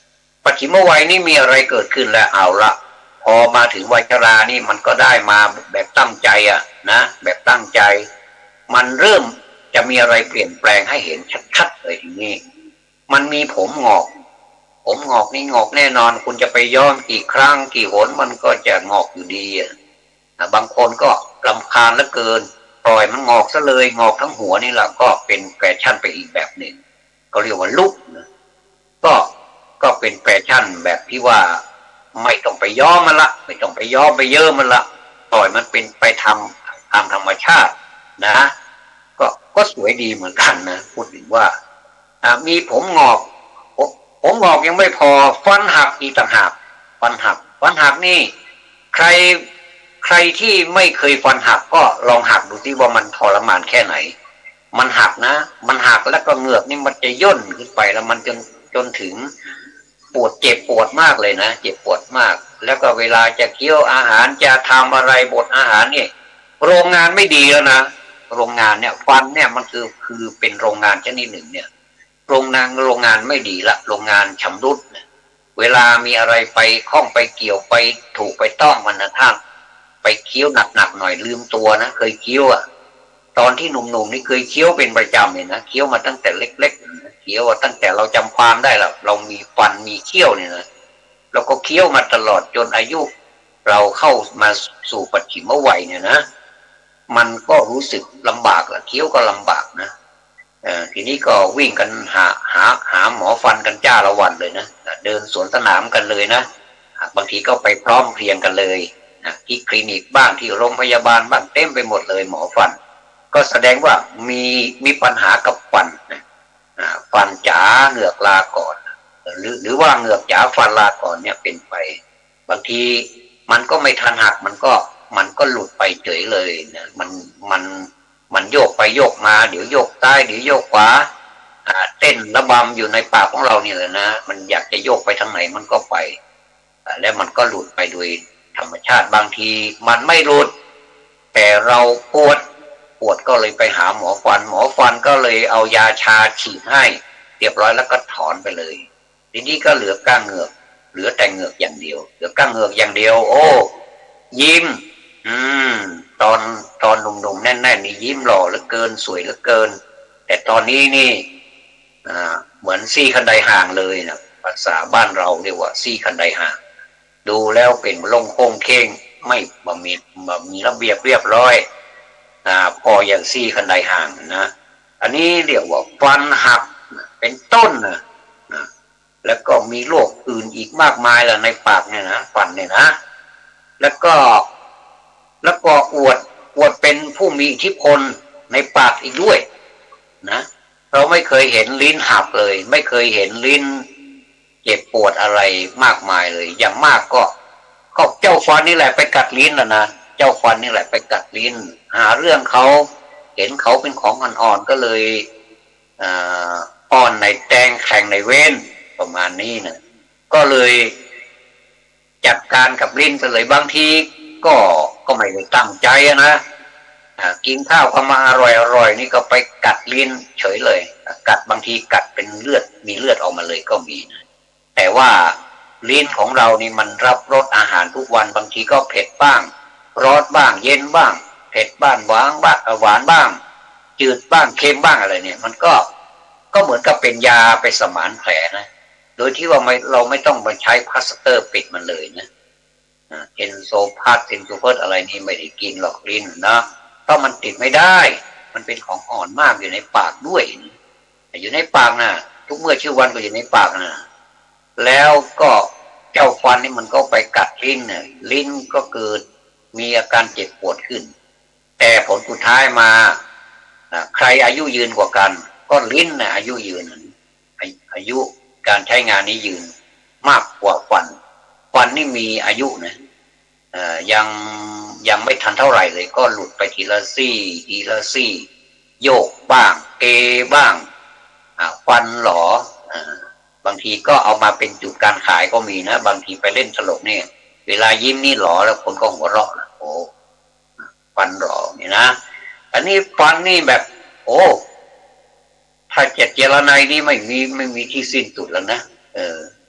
ปัจฉิมวัยนี่มีอะไรเกิดขึ้นแล้วเอาละพอมาถึงวัยชรานี่มันก็ได้มาแบบตั้งใจอะนะแบบตั้งใจมันเริ่มจะมีอะไรเปลี่ยนแปลงให้เห็นชัดๆเลยทีนี้มันมีผมงอกผมงอกนี่งอกแน่นอนคุณจะไปย้อมกี่ครั้งกี่หนมันก็จะงอกอยู่ดีอะบางคนก็รำคาญเหลือเกินปล่อยมันงอกซะเลยงอกทั้งหัวนี่แหละก็เป็นแฟชั่นไปอีกแบบหนึ่งก็เรียกว่าลุกนะก็ก็เป็นแฟชั่นแบบที่ว่าไม่ต้องไปย้อมมันละไม่ต้องไปย้อมไปเยอะมันละปล่อยมันเป็นไปทำตามธรรมชาตินะก็ก็สวยดีเหมือนกันนะพูดถึงว่ามีผมงอกผมงอกยังไม่พอฟันหักอีกต่างหากฟันหักฟันหักนี่ใครใครที่ไม่เคยฟันหักก็ลองหักดูที่ว่ามันทรมานแค่ไหนมันหักนะมันหักแล้วก็เหงือกนี่มันจะย่นขึ้นไปแล้วมันจนจนถึงปวดเจ็บปวดมากเลยนะเจ็บปวดมากแล้วก็เวลาจะเคี้ยวอาหารจะทำอะไรบดอาหารเนี่ยโรงงานไม่ดีแล้วนะโรงงานเนี่ยฟันเนี่ยมันคือคือเป็นโรงงานชนิดหนึ่งเนี่ยโรงงานโรงงานไม่ดีละโรงงานชำรุดเวลามีอะไรไปข้องไปเกี่ยวไปถูกไปต้องมันนะท่านไปเคี้ยวหนักๆหน่อยลืมตัวนะเคยเคี้ยวอ่ะตอนที่หนุ่มๆนี่เคยเคี้ยวเป็นประจำเลยนะเคี้ยวมาตั้งแต่เล็กๆเคี้ยวตั้งแต่เราจำความได้แล้วเรามีฟันมีเคี้ยวเนี่ยนะเราก็เคี้ยวมาตลอดจนอายุเราเข้ามาสู่ปัจฉิมวัยเนี่ยนะมันก็รู้สึกลำบากละเคี้ยวก็ลำบากนะทีนี้ก็วิ่งกันหาหาหาหมอฟันกันจ้าละวันเลยนะเดินสวนสนามกันเลยนะบางทีก็ไปพร้อมเพรียงกันเลยที่คลินิกบ้างที่โรงพยาบาลบ้างเต็มไปหมดเลยหมอฟันก็แสดงว่ามีมีปัญหากับฟันฟันจ๋าเหงือกลาก่อนหรือหรือว่าเหงือกจ๋าฟันลาก่อนเนี่ยเป็นไปบางทีมันก็ไม่ทันหักมันก็มันก็หลุดไปเฉยเลยนะมันมันมันโยกไปโยกมาเดี๋ยวโยกซ้ายเดี๋ยวโยกขวาเต้นระบำอยู่ในปากของเรานี่แหละนะมันอยากจะโยกไปทางไหนมันก็ไปแล้วมันก็หลุดไปโดยธรรมชาติบางทีมันไม่หลุดแต่เราปวดปวดก็เลยไปหาหมอฟันหมอฟันก็เลยเอายาชาฉีดให้เรียบร้อยแล้วก็ถอนไปเลยทีนี้ก็เหลือก้างเหงือกเหลือแต่เหงือกอย่างเดียวเหลือก้างเหงือกอย่างเดียวโอ้ยิ้มอืมตอนตอนหนุ่มๆแน่นๆนี่ยิ้มหล่อเหลือเกินสวยเหลือเกินแต่ตอนนี้นี่อ่าเหมือนซี่คันไดห่างเลยนะภาษาบ้านเราเรียกว่าซี่คันไดห่างดูแล้วเป็นลงโค้งเค้งไม่บะมีบะมีระเบียบเรียบร้อยอ่าพออย่างซี่คันไดห่างนะอันนี้เรียกว่าฟันหักเป็นต้นนะนะแล้วก็มีโรคอื่นอีกมากมายแหละในปากเนี่ยนะฟันเนี่ยนะแล้วก็แล้วก็อวดอวดเป็นผู้มีอิทธิพลในปากอีกด้วยนะเราไม่เคยเห็นลิ้นหักเลยไม่เคยเห็นลิ้นเจ็บปวดอะไรมากมายเลยอย่างมากก็ก็เจ้าฟันนี่แหละไปกัดลิ้นแล้วนะเจ้าฟันนี่แหละไปกัดลิ้นหาเรื่องเขาเห็นเขาเป็นของอ่อนๆก็เลยอ่อนในแตงแข่งในเว้นประมาณนี้นะก็เลยจัดการกับลิ้นซะเลยบางทีก็ก็ไม่ได้ตั้งใจนะกินข้าวเข้ามาอร่อยอร่อยนี่ก็ไปกัดลิ้นเฉยเลยกัดบางทีกัดเป็นเลือดมีเลือดออกมาเลยก็มีนะแต่ว่าลิ้นของเรานี่มันรับรสอาหารทุกวันบางทีก็เผ็ดบ้างร้อนบ้างเย็นบ้างเผ็ดบ้างหวานบ้างหวานบ้างจืดบ้างเค็มบ้างอะไรเนี่ยมันก็ก็เหมือนกับเป็นยาไปสมานแผลนะโดยที่ว่าไม่เราไม่ต้องไปใช้พลาสเตอร์ปิดมันเลยนะเอนโซพาสเอนโซเพิร์ตอะไรนี่ไม่ได้กินหรอกลิ้นนะเพราะมันติดไม่ได้มันเป็นของอ่อนมากอยู่ในปากด้วยอยู่ในปากนะทุกเมื่อชื่อวันก็อยู่ในปากนะแล้วก็เจ้าฟันนี่มันก็ไปกัดลิ้นเนี่ยลิ้นก็เกิดมีอาการเจ็บปวดขึ้นแต่ผลสุดท้ายมาใครอายุยืนกว่ากันก็ลิ้นนะอายุยืนอายุการใช้งานนี้ยืนมากกว่าฟันฟันนี่มีอายุนะยังยังไม่ทันเท่าไหร่เลยก็หลุดไปทีละซี่ทีละซี่โยกบ้างเกบ้างฟันหลอบางทีก็เอามาเป็นจุดการขายก็มีนะบางทีไปเล่นตลกเนี่ยเวลายิ้มนี่หลอแล้วคนก็หัวเราะโอ้ฟันหลอนี่นะอันนี้ฟันนี่แบบโอ้ถ้าเจ็ดเจรไนนี่ไม่มีไม่มีที่สิ้นสุดแล้วนะเออแ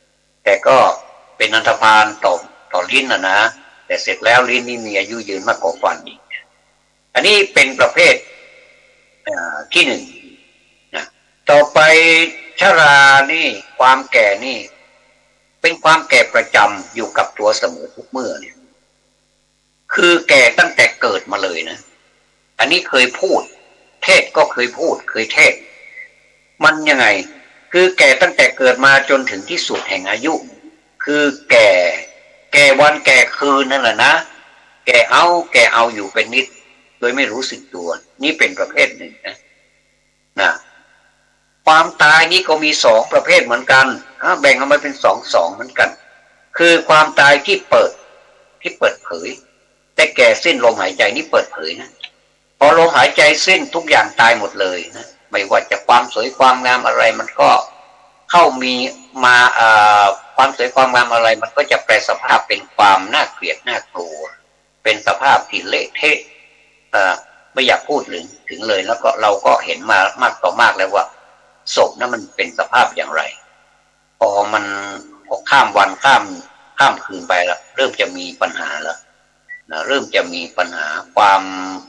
แต่ก็เป็นอันธพาลต่อต่อลิ้นนะนะแต่เสร็จแล้วลิ้นนี่มีอายุยืนมากกว่าฟันอีกอันนี้เป็นประเภทที่หนึ่งนะต่อไปชรานี่ความแก่นี่เป็นความแก่ประจำอยู่กับตัวเสมอทุกเมื่อเนี่ยคือแก่ตั้งแต่เกิดมาเลยนะอันนี้เคยพูดเทศก็เคยพูดเคยเทศมันยังไงคือแก่ตั้งแต่เกิดมาจนถึงที่สุดแห่งอายุคือแก่แก่วันแก่คืนนั่นแหละนะแก่เอาแก่เอาอยู่เป็นนิดโดยไม่รู้สึกตัวนี่เป็นประเภทหนึ่งนะนะความตายนี่ก็มีสองประเภทเหมือนกันแบ่งออกมาเป็นสองสองเหมือนกันคือความตายที่เปิดที่เปิดเผยแต่แก่สิ้นลมหายใจนี่เปิดเผยนะพอลมหายใจสิ้นทุกอย่างตายหมดเลยนะไม่ว่าจะความสวยความงามอะไรมันก็เข้ามีมาความสวยความงามอะไรมันก็จะแปลสภาพเป็นความน่าเกลียดน่ากลัวเป็นสภาพที่เละเทะไม่อยากพูดถึงถึงเลยแล้วก็เราก็เห็นมามากต่อมากแล้วว่าศพนั้นมันเป็นสภาพอย่างไรพอมันพอข้ามวันข้ามข้ามคืนไปแล้วเริ่มจะมีปัญหาแล้วนะเริ่มจะมีปัญหาความ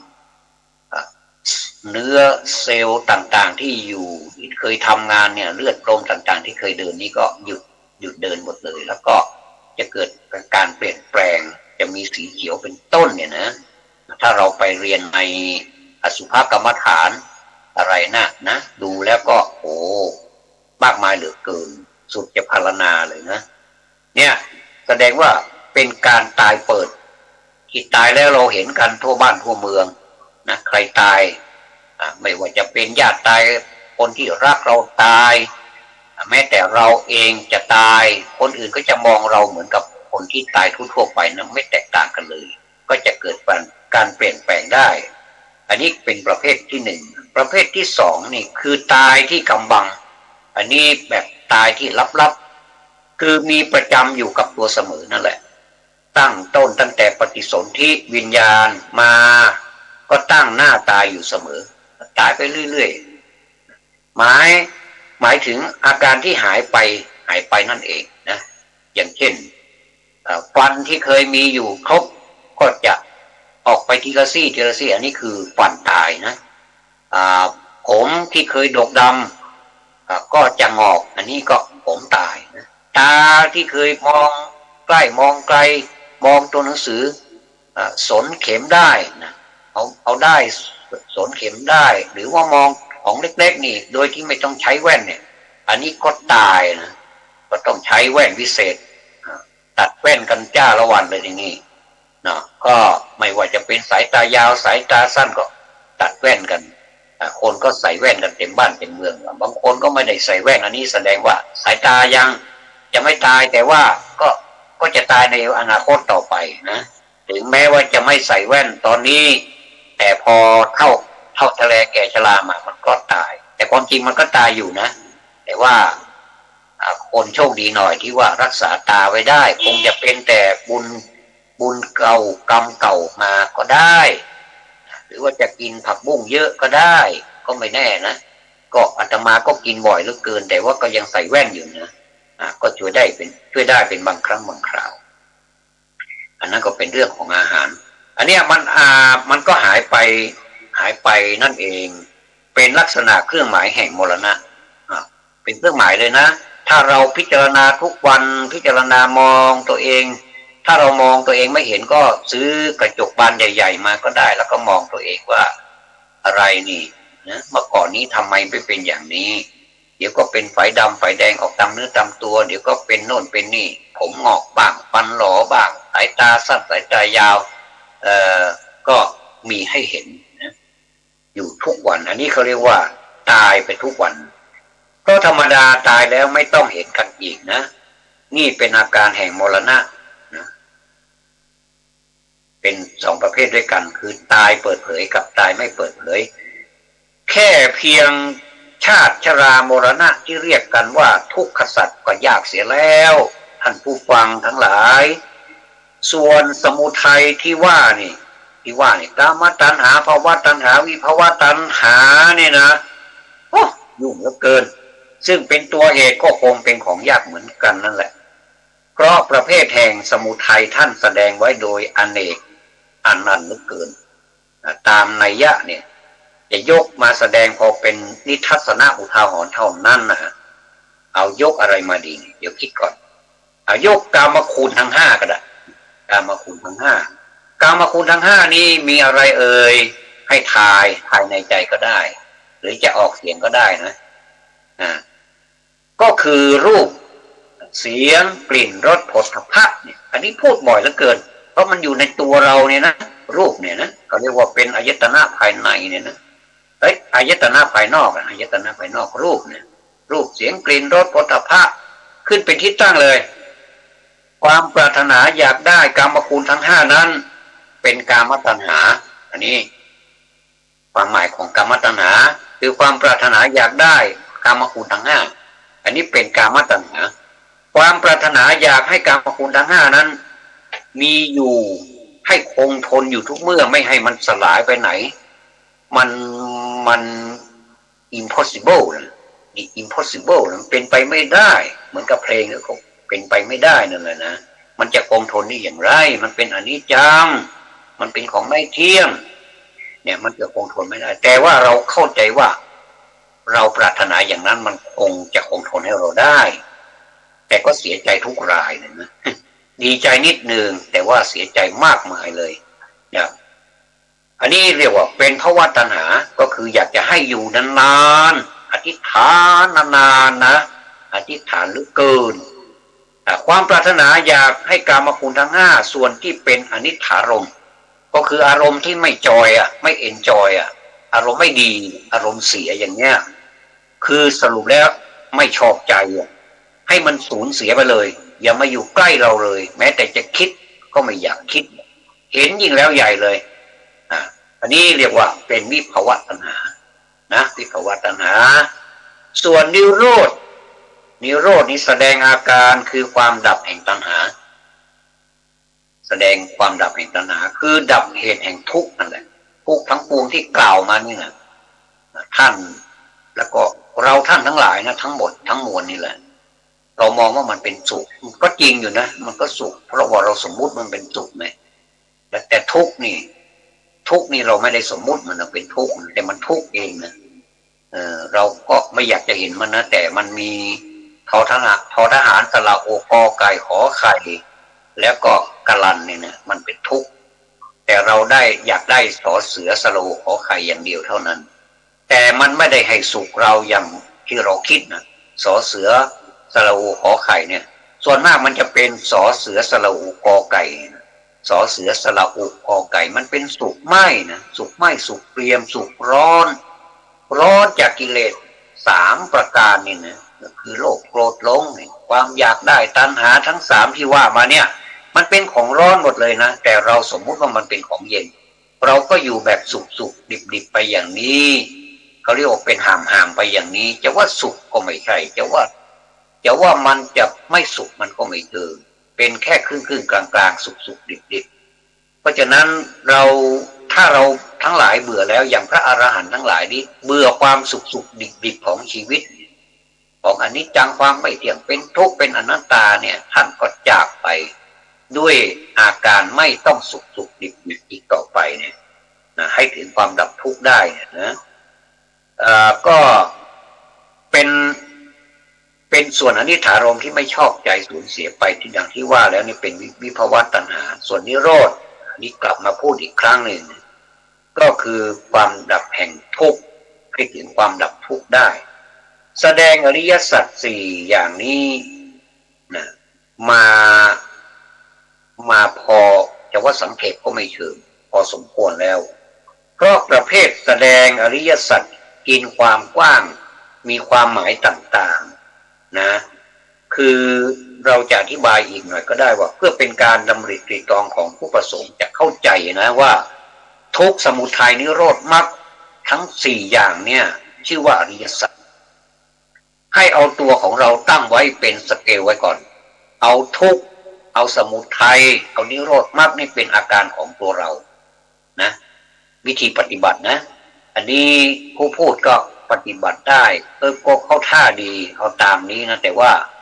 เนื้อเซลล์ต่างๆที่อยู่เคยทำงานเนี่ยเลือดลมต่างๆที่เคยเดินนี่ก็หยุดหยุดเดินหมดเลยแล้วก็จะเกิดการเปลี่ยนแปลงจะมีสีเขียวเป็นต้นเนี่ยนะถ้าเราไปเรียนในอสุภกรรมฐานอะไรนะนะดูแล้วก็โอ้มากมายเหลือเกินสุดจะพรรณนาเลยนะเนี่ยแสดงว่าเป็นการตายเปิดที่ตายแล้วเราเห็นกันทั่วบ้านทั่วเมืองนะใครตายไม่ว่าจะเป็นญาติตายคนที่รักเราตายแม้แต่เราเองจะตายคนอื่นก็จะมองเราเหมือนกับคนที่ตายทั่วๆไปนะไม่แตกต่างกันเลยก็จะเกิดการเปลี่ยนแปลงได้อันนี้เป็นประเภทที่หนึ่งประเภทที่สองนี่คือตายที่กำบังอันนี้แบบตายที่ลับๆคือมีประจำอยู่กับตัวเสมอนั่นแหละตั้งต้นตั้งแต่ปฏิสนธิวิญญาณมาก็ตั้งหน้าตายอยู่เสมอตายไปเรื่อยๆหมายหมายถึงอาการที่หายไปหายไปนั่นเองนะอย่างเช่นฟันที่เคยมีอยู่ครบก็จะออกไปทีละซี่ทีละซี่อันนี้คือฟันตายนะผมที่เคยดกดำก็จะงอกอันนี้ก็ผมตายนะตาที่เคยมองใกล้มองไกลมองตัวหนังสือสนเข็มได้นะเอาเอาได้สนเข็มได้หรือว่ามองของเล็กๆนี่โดยที่ไม่ต้องใช้แว่นเนี่ยอันนี้ก็ตายนะก็ต้องใช้แว่นวิเศษตัดแว่นกันจ้าละวันเลยทีนี้เนาะก็ไม่ว่าจะเป็นสายตายาวสายตาสั้นก็ตัดแว่นกันคนก็ใส่แว่นกันเต็มบ้านเต็มเมืองบางคนก็ไม่ได้ใส่แว่นอันนี้แสดงว่าสายตายังจะไม่ตายแต่ว่าก็ก็จะตายในอนาคตต่อไปนะถึงแม้ว่าจะไม่ใส่แว่นตอนนี้แต่พอเท่าเท่าทะเลแก่ชรามามันก็ตายแต่ความจริงมันก็ตายอยู่นะแต่ว่าคนโชคดีหน่อยที่ว่ารักษาตาไว้ได้คงจะเป็นแต่บุญบุญเก่ากรรมเก่ามาก็ได้หรือว่าจะกินผักบุ้งเยอะก็ได้ก็ไม่แน่นะก็อาตมาก็กินบ่อยเหลือเกินแต่ว่าก็ยังใส่แว่นอยู่นะก็ช่วยได้เป็นช่วยได้เป็นบางครั้งบางคราวอันนั้นก็เป็นเรื่องของอาหารอันนี้มันอ่ามันก็หายไปหายไปนั่นเองเป็นลักษณะเครื่องหมายแห่งมรณะเป็นเครื่องหมายเลยนะถ้าเราพิจารณาทุกวันพิจารณามองตัวเองถ้าเรามองตัวเองไม่เห็นก็ซื้อกระจกบานใหญ่ๆมาก็ได้แล้วก็มองตัวเองว่าอะไรนี่นะเมื่อก่อนนี้ทำไมไม่เป็นอย่างนี้เดี๋ยวก็เป็นไฝดำไฝแดงออกตามเนื้อตามตัวเดี๋ยวก็เป็นโน่นเป็นนี่ผมงอกบ้างฟันหลอบ้างสายตาสั้นสายตายาวเอ่อก็มีให้เห็นนะอยู่ทุกวันอันนี้เขาเรียกว่าตายไปทุกวันก็ธรรมดาตายแล้วไม่ต้องเห็นกันอีกนะนี่เป็นอาการแห่งมรณะนะเป็นสองประเภทด้วยกันคือตายเปิดเผยกับตายไม่เปิดเผยแค่เพียงชาติชรามรณะที่เรียกกันว่าทุกขสัตว์ก็ยากเสียแล้วท่านผู้ฟังทั้งหลายส่วนสมุทัยที่ว่านี่ที่ว่านี่กามตัณหาภวตัณหาวิภวตัณหาเนี่ยนะโอ้ยุ่งเหลือเกินซึ่งเป็นตัวเหตุก็คงเป็นของยากเหมือนกันนั่นแหละเพราะประเภทแห่งสมุทัยท่านแสดงไว้โดยอเนกอันนันต์เหลือเกินตามนัยยะเนี่ยจะยกมาแสดงพอเป็นนิทัศนะอุทาหรณ์เท่านั้นนะเอายกอะไรมาดีเดี๋ยวคิดก่อนเอายกกามคุณทั้งห้าก็ได้กามคุณทั้งห้ากามคุณทั้งห้านี้มีอะไรเอ่ยให้ทายภายในใจก็ได้หรือจะออกเสียงก็ได้นะอ่าก็คือรูปเสียงกลิ่นรสโผฏฐัพพะเนี่ยอันนี้พูดบ่อยเหลือเกินเพราะมันอยู่ในตัวเราเนี่ยนะรูปเนี่ยนะเขาเรียกว่าเป็นอายตนะภายในเนี่ยนะเอ้ยอายตนะภายนอกอายตนะภายนอกรูปเนี่ยรูปเสียงกลิ่นรสโผฏฐัพพะขึ้นเป็นที่ตั้งเลยความปรารถนาอยากได้กามคุณทั้งห้านั้นเป็นกามตัณหาอันนี้ความหมายของกามตัณหาคือความปรารถนาอยากได้กามคุณทั้งห้าอันนี้เป็นกามตัณหาความปรารถนาอยากให้กามคุณทั้งห้านั้นมีอยู่ให้คงทนอยู่ทุกเมื่อไม่ให้มันสลายไปไหนมันมัน impossible นะ impossible มันเป็นไปไม่ได้เหมือนกับเพลงแล้วก็เป็นไปไม่ได้นั่นแหละนะมันจะคงทนได้อย่างไรมันเป็นอนิจจังมันเป็นของไม่เที่ยงเนี่ยมันจะคงทนไม่ได้แต่ว่าเราเข้าใจว่าเราปรารถนาอย่างนั้นมันคงจะคงทนให้เราได้แต่ก็เสียใจทุกรายเลยนะดีใจนิดนึงแต่ว่าเสียใจมากมายเลยนะอันนี้เรียกว่าเป็นภวตัณหาก็คืออยากจะให้อยู่นานๆอธิษฐานนานๆนะอธิษฐานหรือเกินความปรารถนาอยากให้กามคุณทั้งห้าส่วนที่เป็นอนิจฐารมณ์ก็คืออารมณ์ที่ไม่จอยอ่ะไม่เอนจอยอ่ะอารมณ์ไม่ดีอารมณ์เสียอย่างเงี้ยคือสรุปแล้วไม่ชอบใจอ่ะให้มันสูญเสียไปเลยอย่ามาอยู่ใกล้เราเลยแม้แต่จะคิดก็ไม่อยากคิดเห็นยิ่งแล้วใหญ่เลยอ่ะอันนี้เรียกว่าเป็นวิภวตัณหานะวิภวตัณหาส่วนนิโรธนิโรธนี้แสดงอาการคือความดับแห่งตัณหาแสดงความดับแห่งตัณหาคือดับเหตุแห่งทุกข์นั่นแหละทุกข์ทั้งปวงที่กล่าวมานี่นะท่านแล้วก็เราท่านทั้งหลายนะทั้งหมดทั้งมวลนี่แหละเรามองว่ามันเป็นสุขก็จริงอยู่นะมันก็สุขเพราะว่าเราสมมุติมันเป็นสุขไหมแต่แต่ทุกข์นี่ทุกข์นี่เราไม่ได้สมมุติมันเป็นทุกข์แต่มันทุกข์เองนะเออเราก็ไม่อยากจะเห็นมันนะแต่มันมีทอทหารทอทหารสระโอกอไก่ขอไข่แล้วก็กะลันเนี่ยนะมันเป็นทุกข์แต่เราได้อยากได้สอเสือสระโอขอไข่อย่างเดียวเท่านั้นแต่มันไม่ได้ให้สุขเราอย่างที่เราคิดนะสอเสือสระโอขอไข่เนี่ยส่วนมากมันจะเป็นสอเสือสระโอกอไก่สอเสือสระโอกอไก่มันเป็นสุขไหมนะสุขไหมสุขเปรียมสุขร้อนร้อนจากกิเลสสามประการนี่นะคือโลภโกรธหลงความอยากได้ตัณหาทั้งสามที่ว่ามาเนี่ยมันเป็นของร้อนหมดเลยนะแต่เราสมมุติว่ามันเป็นของเย็นเราก็อยู่แบบสุขสุขดิบดิบไปอย่างนี้เขาเรียกว่าเป็นห่ามห่ามไปอย่างนี้จะว่าสุขก็ไม่ใช่จะว่าจะว่ามันจะไม่สุขมันก็ไม่เจอเป็นแค่ครึ่งครึ่งกลางกลางสุขสุขดิบดิบเพราะฉะนั้นเราถ้าเราทั้งหลายเบื่อแล้วอย่างพระอรหันต์ทั้งหลายนี้เบื่อความสุขสุขดิบดิบของชีวิตของอนิจจังความไม่เที่ยงเป็นทุกข์เป็นอนัตตาเนี่ยท่านก็จากไปด้วยอาการไม่ต้องสุขสุขดิบดิบอีกต่อไปเนี่ยนะให้ถึงความดับทุกข์ได้เนี่ยนะอ่าก็เป็นเป็นส่วนอนิจฐารมณ์ที่ไม่ชอบใจสูญเสียไปที่ดังที่ว่าแล้วนี่เป็นวิภวตัณหาส่วนนิโรธนี่กลับมาพูดอีกครั้งหนึ่งก็คือความดับแห่งทุกข์ให้ถึงความดับทุกข์ได้แสดงอริยสัจสี่อย่างนี้นะมามาพอจะว่าสังเขปก็ไม่เชิงพอสมควรแล้วเพราะประเภทแสดงอริยสัจกินความกว้างมีความหมายต่างๆนะคือเราจะอธิบายอีกหน่อยก็ได้ว่าเพื่อเป็นการดำริตรีตรองของผู้ประสงค์จะเข้าใจนะว่าทุกข์สมุทัยนิโรธมรรคทั้งสี่อย่างเนี่ยชื่อว่าอริยสัจให้เอาตัวของเราตั้งไว้เป็นสเกลไว้ก่อนเอาทุกข์เอาสมุทัยเอานิโรธมรรคนี่เป็นอาการของตัวเรานะวิธีปฏิบัตินะอันนี้ผู้พูดก็ปฏิบัติได้เออก็เข้าท่าดีเอาตามนี้นะแต่ว่า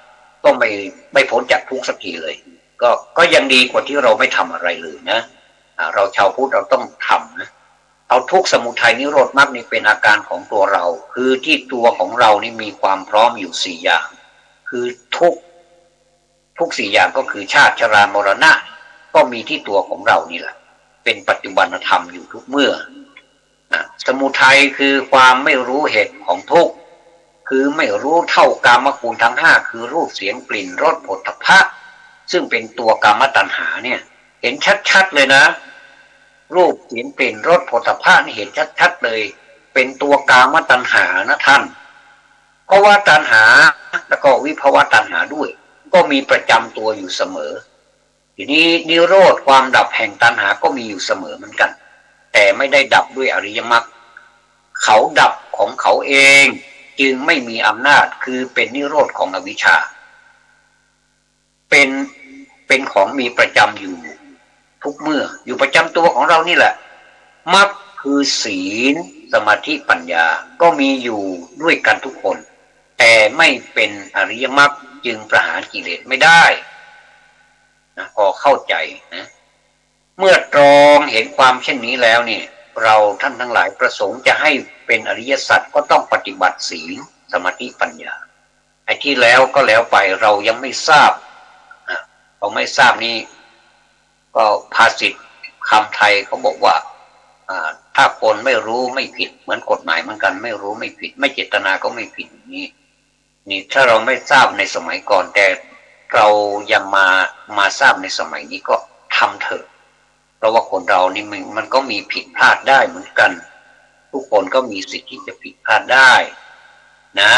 ก็ไม่ไม่พ้นจากทุกข์สักทีเลยก็ก็ยังดีกว่าที่เราไม่ทำอะไรเลยนะเราชาวพุทธเราต้องทำนะเอาทุกข์สมุทัยนิโรธมรรคนี่เป็นอาการของตัวเราคือที่ตัวของเรานี่มีความพร้อมอยู่สี่อย่างคือทุกทุกสี่อย่างก็คือชาติชรามรณะก็มีที่ตัวของเรานี่แหละเป็นปัจจุบันธรรมอยู่ทุกเมื่อนะสมุทัยคือความไม่รู้เหตุของทุกข์คือไม่รู้เท่ากามคุณทั้งห้าคือรูปเสียงกลิ่นรสโผฏฐัพพะซึ่งเป็นตัวกามตัณหาเนี่ยเห็นชัดๆเลยนะรูปเสียงกลิ่นรสโผฏฐัพพะนี่เห็นชัดๆเลยเป็นตัวกามตัณหานะท่านเพราะว่าตัณหาแล้วก็วิภวตัณหาด้วยก็มีประจำตัวอยู่เสมอทีนี้นิโรธความดับแห่งตัณหาก็มีอยู่เสมอเหมือนกันแต่ไม่ได้ดับด้วยอริยมรรคเขาดับของเขาเองจึงไม่มีอำนาจคือเป็นนิโรธของอวิชชาเป็นเป็นของมีประจำอยู่ทุกเมื่ออยู่ประจำตัวของเรานี่แหละมรรคคือศีลสมาธิปัญญาก็มีอยู่ด้วยกันทุกคนแต่ไม่เป็นอริยมรรคจึงประหารกิเลสไม่ได้นะพอเข้าใจนะเมื่อตรองเห็นความเช่นนี้แล้วเนี่ยเราท่านทั้งหลายประสงค์จะให้เป็นอริยสัจก็ต้องปฏิบัติศีลสมาธิปัญญาไอ้ที่แล้วก็แล้วไปเรายังไม่ทราบเราไม่ทราบนี่ก็ภาษิตคำไทยเขาบอกว่าถ้าคนไม่รู้ไม่ผิดเหมือนกฎหมายเหมือนกันไม่รู้ไม่ผิดไม่เจตนาก็ไม่ผิดอย่างนี้นี่ถ้าเราไม่ทราบในสมัยก่อนแต่เรายังมามาทราบในสมัยนี้ก็ทำเถอะเพราะว่าคนเรานี่มันมันก็มีผิดพลาดได้เหมือนกันทุกคนก็มีสิทธิ์ที่จะผิดพลาดได้นะ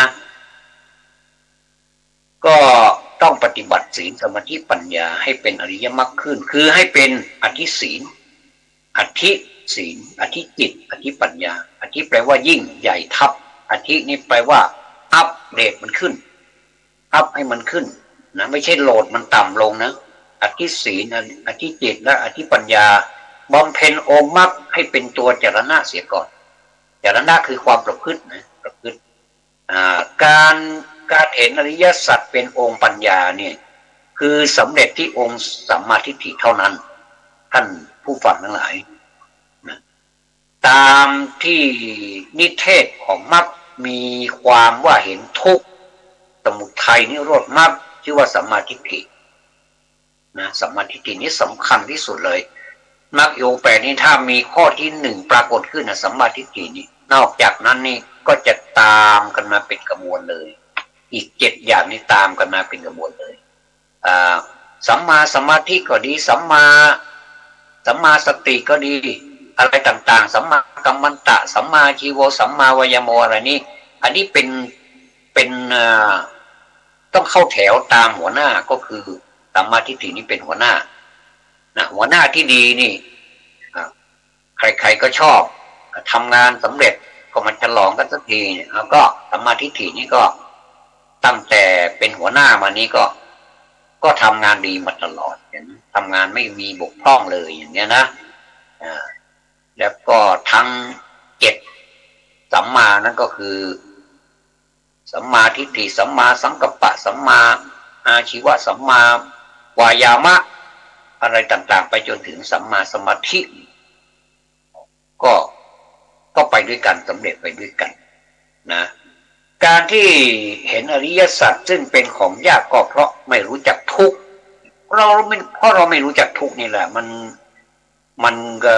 ก็ต้องปฏิบัติศีลสมาธิปัญญาให้เป็นอริยมรรคขึ้นคือให้เป็นอธิศีลอธิศีลอธิจิตอธิปัญญาอธิแปลว่ายิ่งใหญ่ทับอธินี่แปลว่าอัพเดทมันขึ้นอัพให้มันขึ้นนะไม่ใช่โหลดมันต่ำลงนะอธิศีลอธิจิตและอธิปัญญาบำเพ็ญองค์มรรคให้เป็นตัวจรณะเสียก่อนจรณะคือความประพฤตินะประพฤติการการเห็นอริยสัจเป็นองค์ปัญญาเนี่ยคือสำเร็จที่องค์สัมมาทิฏฐิเท่านั้นท่านผู้ฟังทั้งหลายนะตามที่นิเทศของมรรคมีความว่าเห็นทุกข์สมุทัยนิโรธมรรคชื่อว่าสัมมาทิฏฐินะสัมมาทิฏฐินี้สำคัญที่สุดเลยมรรคองค์แปดนี้ถ้ามีข้อที่หนึ่งปรากฏขึ้นนะสัมมาทิฏฐินี้นอกจากนั้นนี่ก็จะตามกันมาเป็นกระบวนเลยอีกเจ็ดอย่างนี้ตามกันมาเป็นกระบวนเลยสัมมาสมาธิก็ดีสัมมาสัมมาสติก็ดีอะไรต่างๆสัมมากัมมันตะสัมมาชีโวสัมมาวายโมอะไรนี้อันนี้เป็นเป็นต้องเข้าแถวตามหัวหน้าก็คือสัมมาทิฏฐินี้เป็นหัวหน้านะหัวหน้าที่ดีนี่ใครๆก็ชอบทำงานสำเร็จก็มาฉลองกันสักทีแล้วก็สัมมาทิฏฐินี่ก็ตั้งแต่เป็นหัวหน้ามานี้ก็ก็ทำงานดีมาตลอดทำงานไม่มีบกพร่องเลยอย่างเงี้ยนะแล้วก็ทั้งเจ็ดสัมมานั่นก็คือสัมมาทิฏฐิสัมมาสังกัปปะสัมมาอาชีวะสัมมาวายามะอะไรต่างๆไปจนถึงสัมมาสมาธิก็ก็ไปด้วยกันสำเร็จไปด้วยกันนะการที่เห็นอริยสัจซึ่งเป็นของยากก็เพราะไม่รู้จักทุกข์เราไม่เพราะเราไม่รู้จักทุกข์นี่แหละมันมันก็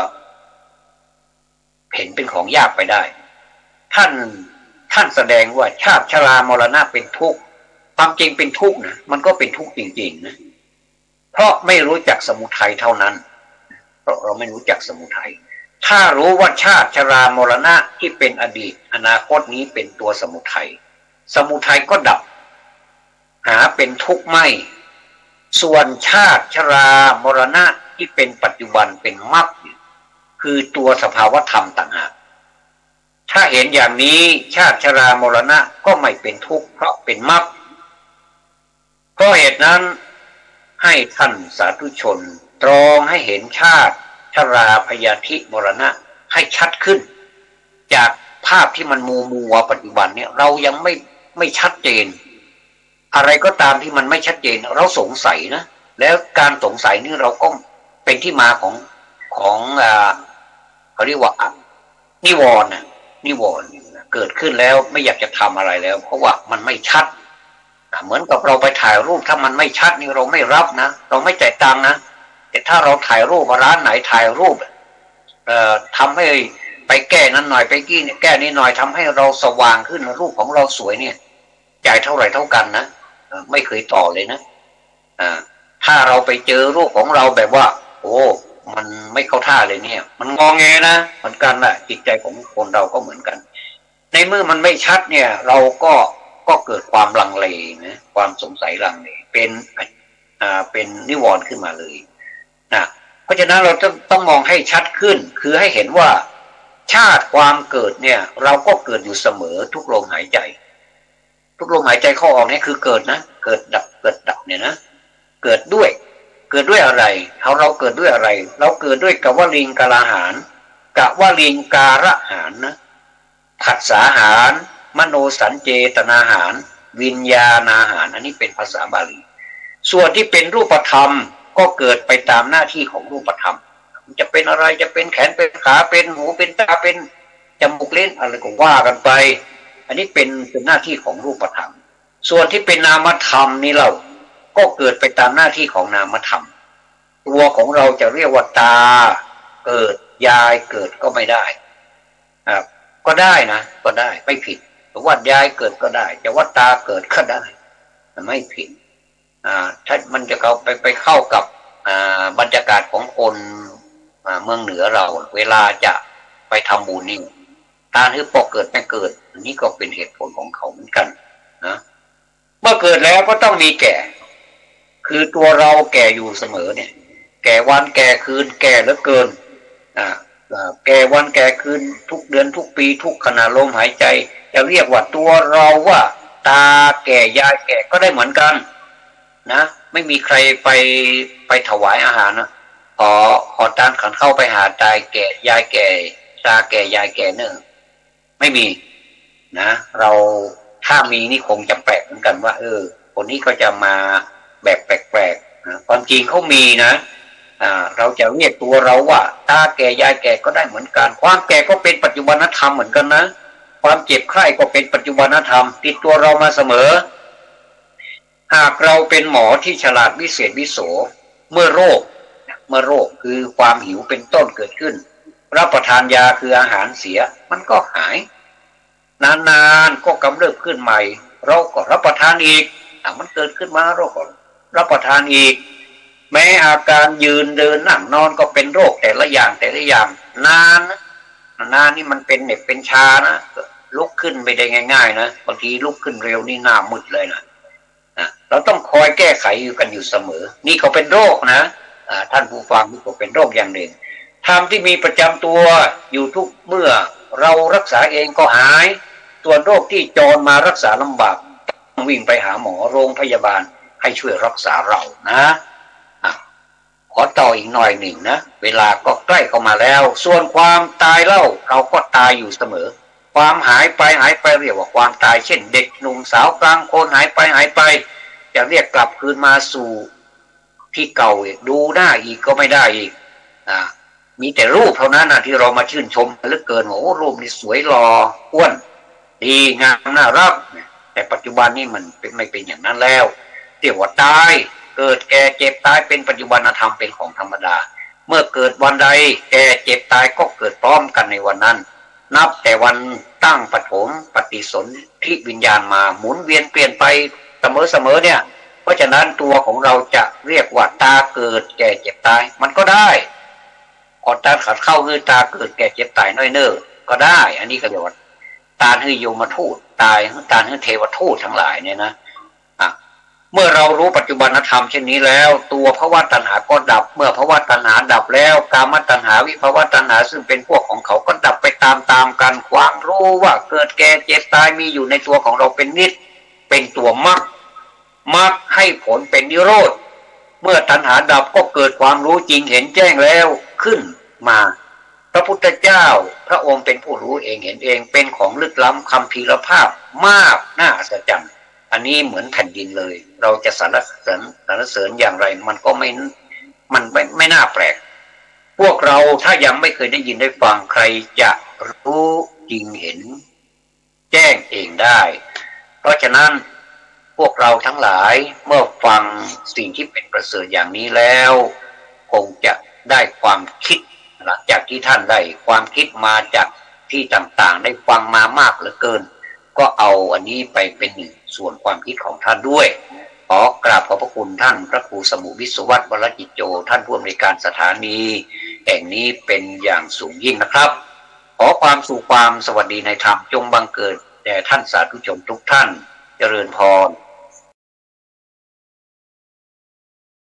เห็นเป็นของยากไปได้ท่านท่านแสดงว่าชาติชรามรณะเป็นทุกข์ความจริงเป็นทุกข์นะมันก็เป็นทุกข์จริงๆนะเพราะไม่รู้จักสมุทัยเท่านั้นเพราะเราไม่รู้จักสมุทัยถ้ารู้ว่าชาติชรามรณะที่เป็นอดีตอนาคตนี้เป็นตัวสมุทัยสมุทัยก็ดับหาเป็นทุกข์ไม่ส่วนชาติชรามรณะที่เป็นปัจจุบันเป็นมรรคคือตัวสภาวธรรมต่างหากถ้าเห็นอย่างนี้ชาติชรามรณะก็ไม่เป็นทุกข์เพราะเป็นมรรคเพราะเหตุนั้นให้ท่านสาธุชนตรองให้เห็นชาติชราพยาธิมรณะให้ชัดขึ้นจากภาพที่มันมัวมัวปัจจุบันเนี่ยเรายังไม่ไม่ชัดเจนอะไรก็ตามที่มันไม่ชัดเจนเราสงสัยนะแล้วการสงสัยนี่เราก็เป็นที่มาของของอ่าเขาเรียกว่านิวรณ์นะนิวรณ์เกิดขึ้นแล้วไม่อยากจะทำอะไรแล้วเพราะว่ามันไม่ชัดเหมือนกับเราไปถ่ายรูปถ้ามันไม่ชัดนี่เราไม่รับนะเราไม่จ่ายตังค์นะแต่ถ้าเราถ่ายรูปร้านไหนถ่ายรูปเอ่อทำให้ไปแก้นั้นหน่อยไปกี้แก้นี้หน่อยทำให้เราสว่างขึ้นรูปของเราสวยเนี่ยจ่ายเท่าไหร่เท่ากันนะไม่เคยต่อเลยนะอ่าถ้าเราไปเจอรูปของเราแบบว่าโอ้มันไม่เข้าท่าเลยเนี่ยมันงอแงนะเหมือนกันนะจิตใจของคนเราก็เหมือนกันในเมื่อมันไม่ชัดเนี่ยเราก็ก็เกิดความลังเลนะความสงสัยลังเลเป็นอ่าเป็นนิวรณ์ขึ้นมาเลยนะเพราะฉะนั้นเราต้องต้องมองให้ชัดขึ้นคือให้เห็นว่าชาติความเกิดเนี่ยเราก็เกิดอยู่เสมอทุกลมหายใจทุกลมหายใจเข้าออกนี่คือเกิดนะเกิดดับเกิดดับเนี่ยนะเกิดด้วยเกิดด้วยอะไรเขาเราเกิดด้วยอะไรเราเกิดด้วยกวลิงกาลาหารกวลิงการะหารนะผัสสาหารมโนสัญเจตนาหารวิญญาณอาหารอันนี้เป็นภาษาบาลีส่วนที่เป็นรูปธรรมก็เกิดไปตามหน้าที่ของรูปธรรมจะเป็นอะไรจะเป็นแขนเป็นขาเป็นหูเป็นตาเป็นจมูกเล่นอะไรก็ว่ากันไปอันนี้เป็นเป็นหน้าที่ของรูปธรรมส่วนที่เป็นนามธรรมนี่เราก็เกิดไปตามหน้าที่ของนามธรรมตัวของเราจะเรียกว่าตาเกิดยายเกิดก็ไม่ได้อ่าก็ได้นะก็ได้ไม่ผิดแต่ว่ายายเกิดก็ได้จะว่าตาเกิดก็ได้ไม่ผิดอ่าถ้ามันจะเข้าไปไปเข้ากับอ่าบรรยากาศของคนอ่าเมืองเหนือเราเวลาจะไปทำบุญนี่ตาหรือปอกเกิดไม่เกิดอันนี้ก็เป็นเหตุผลของเขาเหมือนกันนะเมื่อเกิดแล้วก็ต้องมีแก่คือตัวเราแก่อยู่เสมอเนี่ยแก่วันแก่คืนแก่เหลือเกินอ่าแก่วันแก่คืนทุกเดือนทุกปีทุกขณะลมหายใจจะเรียกว่าตัวเราว่าตาแก่ยายแก่ก็ได้เหมือนกันนะไม่มีใครไปไปถวายอาหารนะขอขอตานขันเข้าไปหาตายแก่ยายแก่ตาแก่ยายแก่เนื่อไม่มีนะเราถ้ามีนี่คงจะแปลกเหมือนกันว่าเออคนนี้ก็จะมาแบบแปลกๆนะความจริงเขามีนะอ่าเราจะเรียกตัวเราว่าตาแก่ยายแก่ก็ได้เหมือนกันความแก่ก็เป็นปัจจุบันธรรมเหมือนกันนะความเจ็บไข้ก็เป็นปัจจุบันธรรมติดตัวเรามาเสมอหากเราเป็นหมอที่ฉลาดวิเศษวิโสเมื่อโรคเมื่อโรคคือความหิวเป็นต้นเกิดขึ้นรับประทานยาคืออาหารเสียมันก็หายนานๆก็กำเริบขึ้นใหม่เราก็รับประทานอีกถ้ามันเกิดขึ้นมาเราก็รับประทานอีกแม้อาการยืนเดินนั่งนอนก็เป็นโรคแต่ละอย่างแต่ละอย่างนานนะนานนี่มันเป็นเหน็บเป็นชานะลุกขึ้นไม่ได้ง่ายๆนะบางทีลุกขึ้นเร็วนี่หน้ามืดเลยนะเราต้องคอยแก้ไขอยู่กันอยู่เสมอนี่ก็เป็นโรคนะท่านผู้ฟังนี่ก็เป็นโรคอย่างหนึ่งธรรมที่มีประจำตัวอยู่ทุกเมื่อเรารักษาเองก็หายส่วนโรคที่จรมารักษาลำบากต้องวิ่งไปหาหมอโรงพยาบาลให้ช่วยรักษาเรานะขอต่ออีกหน่อยหนึ่งนะเวลาก็ใกล้เข้ามาแล้วส่วนความตายเล่าเราก็ตายอยู่เสมอความหายไปหายไปเรียกว่าความตายเช่นเด็กหนุ่มสาวกลางคนหายไปหายไปจะเรียกกลับคืนมาสู่ที่เก่าอีกดูหน้าอีกก็ไม่ได้อีกอ่ามีแต่รูปเท่านั้นนะที่เรามาชื่นชมเหลือเกินโอ้รูปนี่สวยหล่ออ้วนดีงามน่ารักแต่ปัจจุบันนี่มันเป็นไม่เป็นอย่างนั้นแล้วเรียกว่าตายเกิดแก่เจ็บตายเป็นปัจจุบันธรรมเป็นของธรรมดาเมื่อเกิดวันใดแก่เจ็บตายก็เกิดพร้อมกันในวันนั้นนับแต่วันตั้งปฐมปฏิสนธิวิญญาณมาหมุนเวียนเปลี่ยนไปเสมอๆเนี่ยเพราะฉะนั้นตัวของเราจะเรียกว่าตาเกิดแก่เจ็บตายมันก็ได้พอตาขัดเข้าคือตาเกิดแก่เจ็บตายน้อยเน้อก็ได้อันนี้ก็เรียกว่าตาคือโยมทูตตายตาคือเทวทูตทั้งหลายเนี่ยนะอ่ะเมื่อเรารู้ปัจจุบันธรรมเช่นนี้แล้วตัวภวตัณหาก็ดับเมื่อภวตัณหาดับแล้วกามตัณหาวิภวตัณหาซึ่งเป็นพวกของเขาก็ดับไปตามๆกันความรู้ว่าเกิดแก่เจ็บตายมีอยู่ในตัวของเราเป็นนิจเป็นตัวมรรคมรรคให้ผลเป็นนิโรธเมื่อตัณหาดับก็เกิดความรู้จริงเห็นแจ้งแล้วขึ้นมาพระพุทธเจ้าพระองค์เป็นผู้รู้เองเห็นเองเป็นของลึกล้ำคัมภีรภาพมากน่าอัศจรรย์อันนี้เหมือนแผ่นดินเลยเราจะสรรเสริญสรรเสริญอย่างไรมันก็ไม่มันไม่ไม่น่าแปลกพวกเราถ้ายังไม่เคยได้ยินได้ฟังใครจะรู้จริงเห็นแจ้งเองได้เพราะฉะนั้นพวกเราทั้งหลายเมื่อฟังสิ่งที่เป็นประเสริฐอย่างนี้แล้วคงจะได้ความคิดหลังจากที่ท่านได้ความคิดมาจากที่ต่างๆได้ฟังมามากเหลือเกินก็เอาอันนี้ไปเป็นหนึ่งส่วนความคิดของท่านด้วยขอกราบขอบพระคุณท่านพระครูสมุวิศวัตรวรจิตโจท่านผู้อำนวยการสถานีแห่งนี้เป็นอย่างสูงยิ่งนะครับขอความสุขความสวัสดีในธรรมจงบังเกิดแด่ท่านสาธุชนทุกท่านเจริญพร